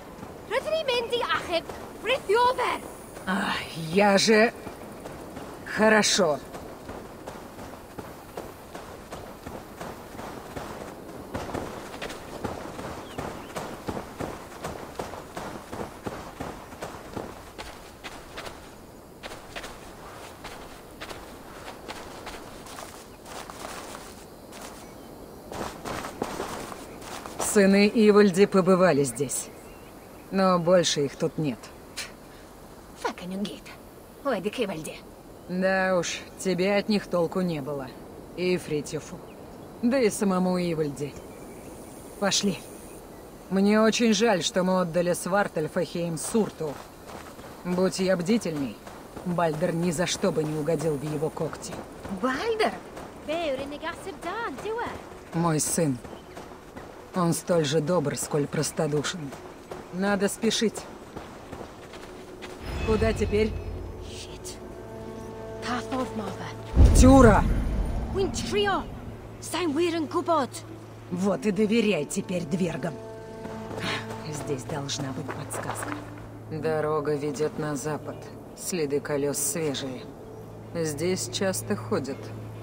Я же Хорошо. Сыны Ивальди побывали здесь. Но больше их тут нет. Да уж, тебе от них толку не было. И Фритьёфу. Да и самому Ивальди. Пошли. Мне очень жаль, что мы отдали Свартальфа Хеймсурту. Будь я бдительней, Бальдер ни за что бы не угодил в его когти. Бальдер? Мой сын. Он столь же добр, сколь простодушен. Надо спешить. Куда теперь? Тюра! Вот и доверяй теперь двергам. Здесь должна быть подсказка. Дорога ведет на запад. Следы колес свежие. Здесь часто ходят.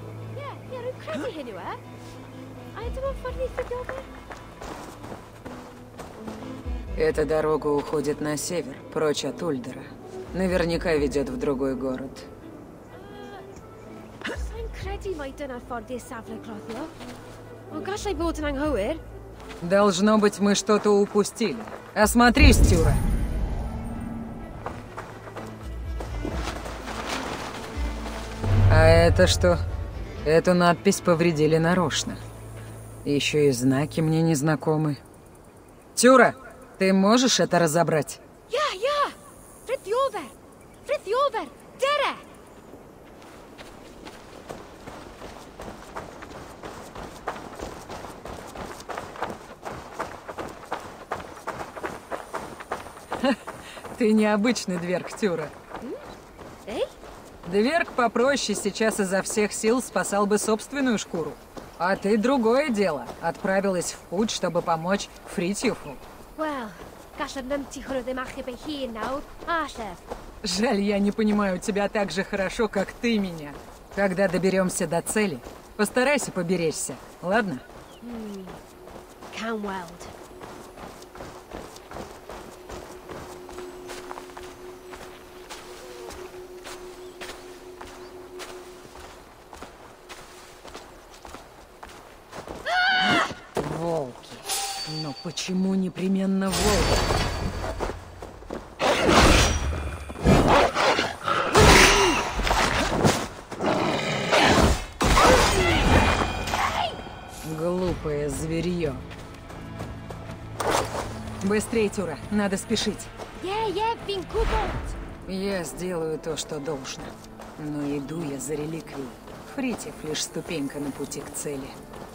Эта дорога уходит на север, прочь от Ульдера. Наверняка ведет в другой город. Должно быть, мы что-то упустили. Осмотрись, Тюра. А это что? Эту надпись повредили нарочно. Еще и знаки мне незнакомы. Тюра, ты можешь это разобрать? Ты необычный дверг, Тюра. Дверг попроще сейчас изо всех сил спасал бы собственную шкуру. А ты другое дело. Отправилась в путь, чтобы помочь Фритьёфу. Жаль, я не понимаю тебя так же хорошо, как ты меня. Когда доберемся до цели, постарайся поберечься, ладно? Волки. Но почему непременно волки? Глупое зверье. Быстрей, Тюра, надо спешить. Я сделаю то, что должно. Но иду я за реликвией. Фритьёф лишь ступенька на пути к цели.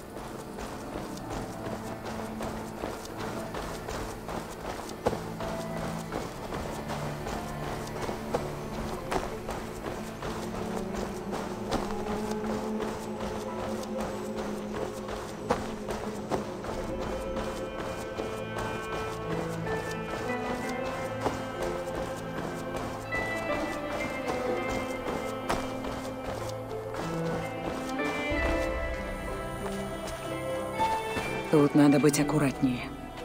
Тут надо быть аккуратнее.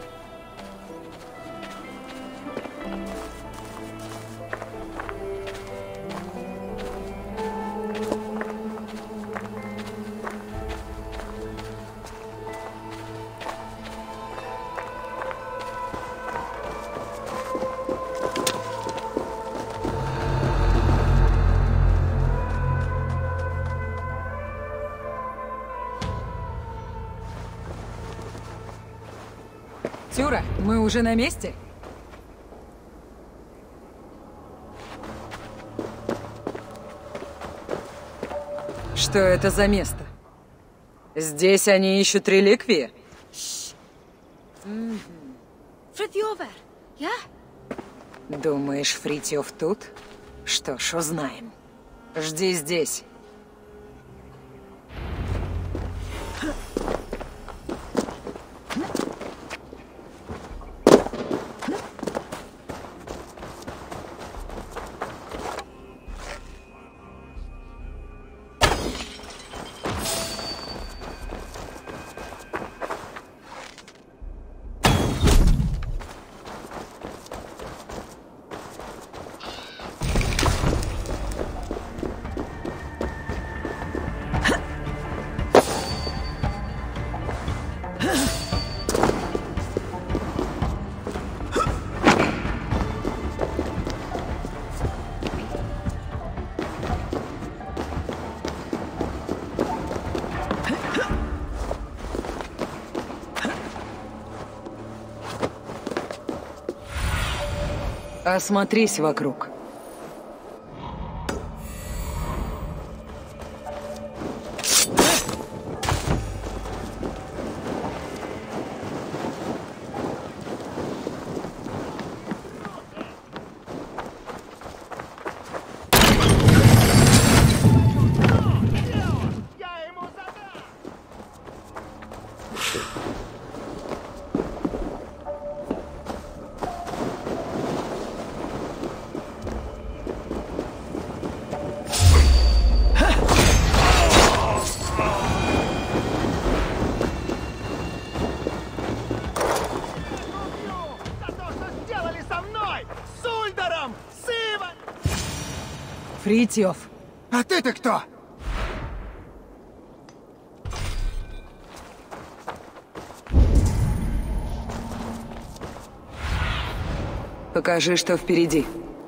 Тюра, мы уже на месте? Что это за место? Здесь они ищут реликвии? Фритьёвер, я? Думаешь, Фритьёв тут? Что ж, узнаем. Жди здесь. Осмотрись вокруг. Фритьёв. А ты-то кто? Покажи, что впереди.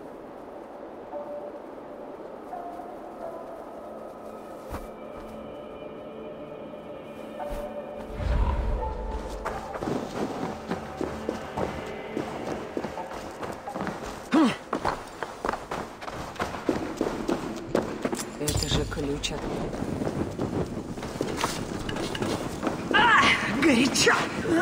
Это же ключ от... Горячо!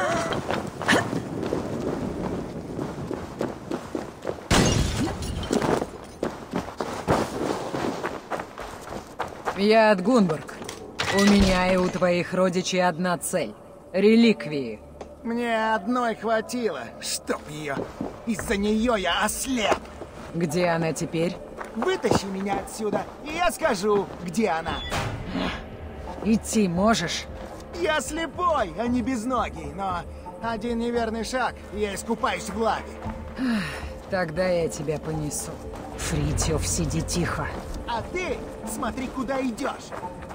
Я от Гунбург. У меня и у твоих родичей одна цель. Реликвии. Мне одной хватило, чтоб ее. Из-за нее я ослеп. Где она теперь? Вытащи меня отсюда, и я скажу, где она. Идти можешь? Я слепой, а не безногий, но один неверный шаг, и я искупаюсь в лаве. Тогда я тебя понесу. Фритьёв, сиди тихо. А ты смотри, куда идешь.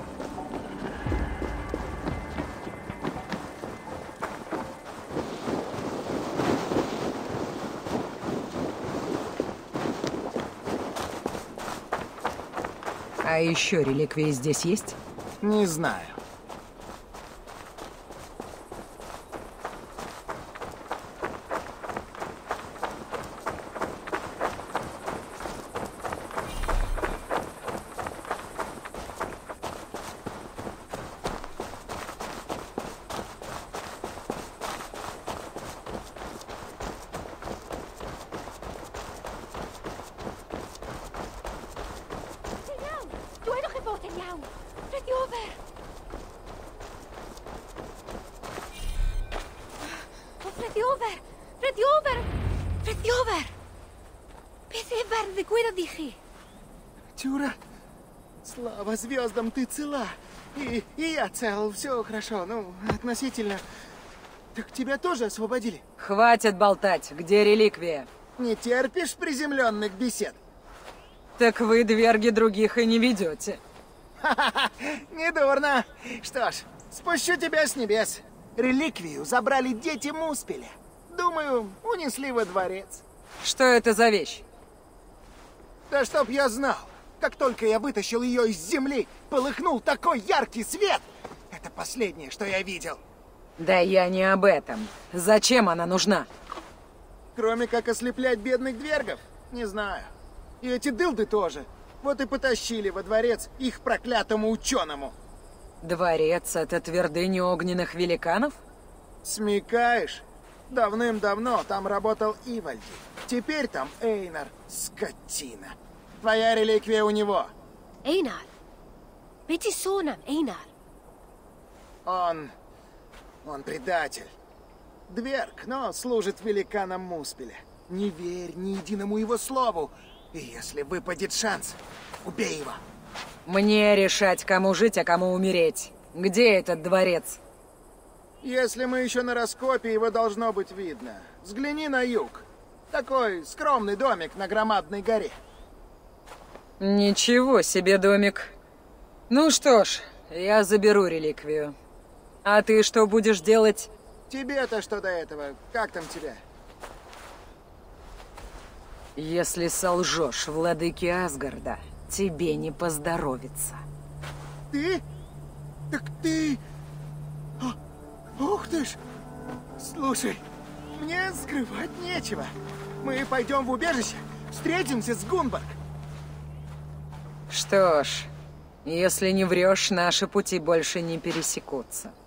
А еще реликвии здесь есть? Не знаю. Тюра, слава звездам, ты цела. И я цел, все хорошо, ну, относительно. Так тебя тоже освободили? Хватит болтать, где реликвия? Не терпишь приземленных бесед? Так вы, дверги, других и не ведете. Ха-ха-ха, недурно. Что ж, спущу тебя с небес. Реликвию забрали дети Муспеля. Думаю, унесли во дворец. Что это за вещь? Да чтоб я знал, как только я вытащил ее из земли, полыхнул такой яркий свет. Это последнее, что я видел. Да я не об этом. Зачем она нужна? Кроме как ослеплять бедных двергов, не знаю. И эти дылды тоже. Вот и потащили во дворец их проклятому ученому. Дворец — это твердыня огненных великанов? Смекаешь? Давным-давно там работал Ивальди. Теперь там Эйнар, скотина. Твоя реликвия у него. Эйнар? Ведь и сонам, Эйнар. Он предатель. Дверг, но служит великанам Муспеля. Не верь ни единому его слову. И если выпадет шанс, убей его. Мне решать, кому жить, а кому умереть. Где этот дворец? Если мы еще на раскопе, его должно быть видно. Взгляни на юг. Такой скромный домик на громадной горе. Ничего себе домик. Ну что ж, я заберу реликвию. А ты что будешь делать? Тебе-то что до этого? Как там тебя? Если солжешь владыке Асгарда, тебе не поздоровится. Ты? Так ты... Ух ты ж! Слушай, Мне скрывать нечего. Мы пойдем в убежище, встретимся с Гунбарг. Что ж, если не врешь, наши пути больше не пересекутся.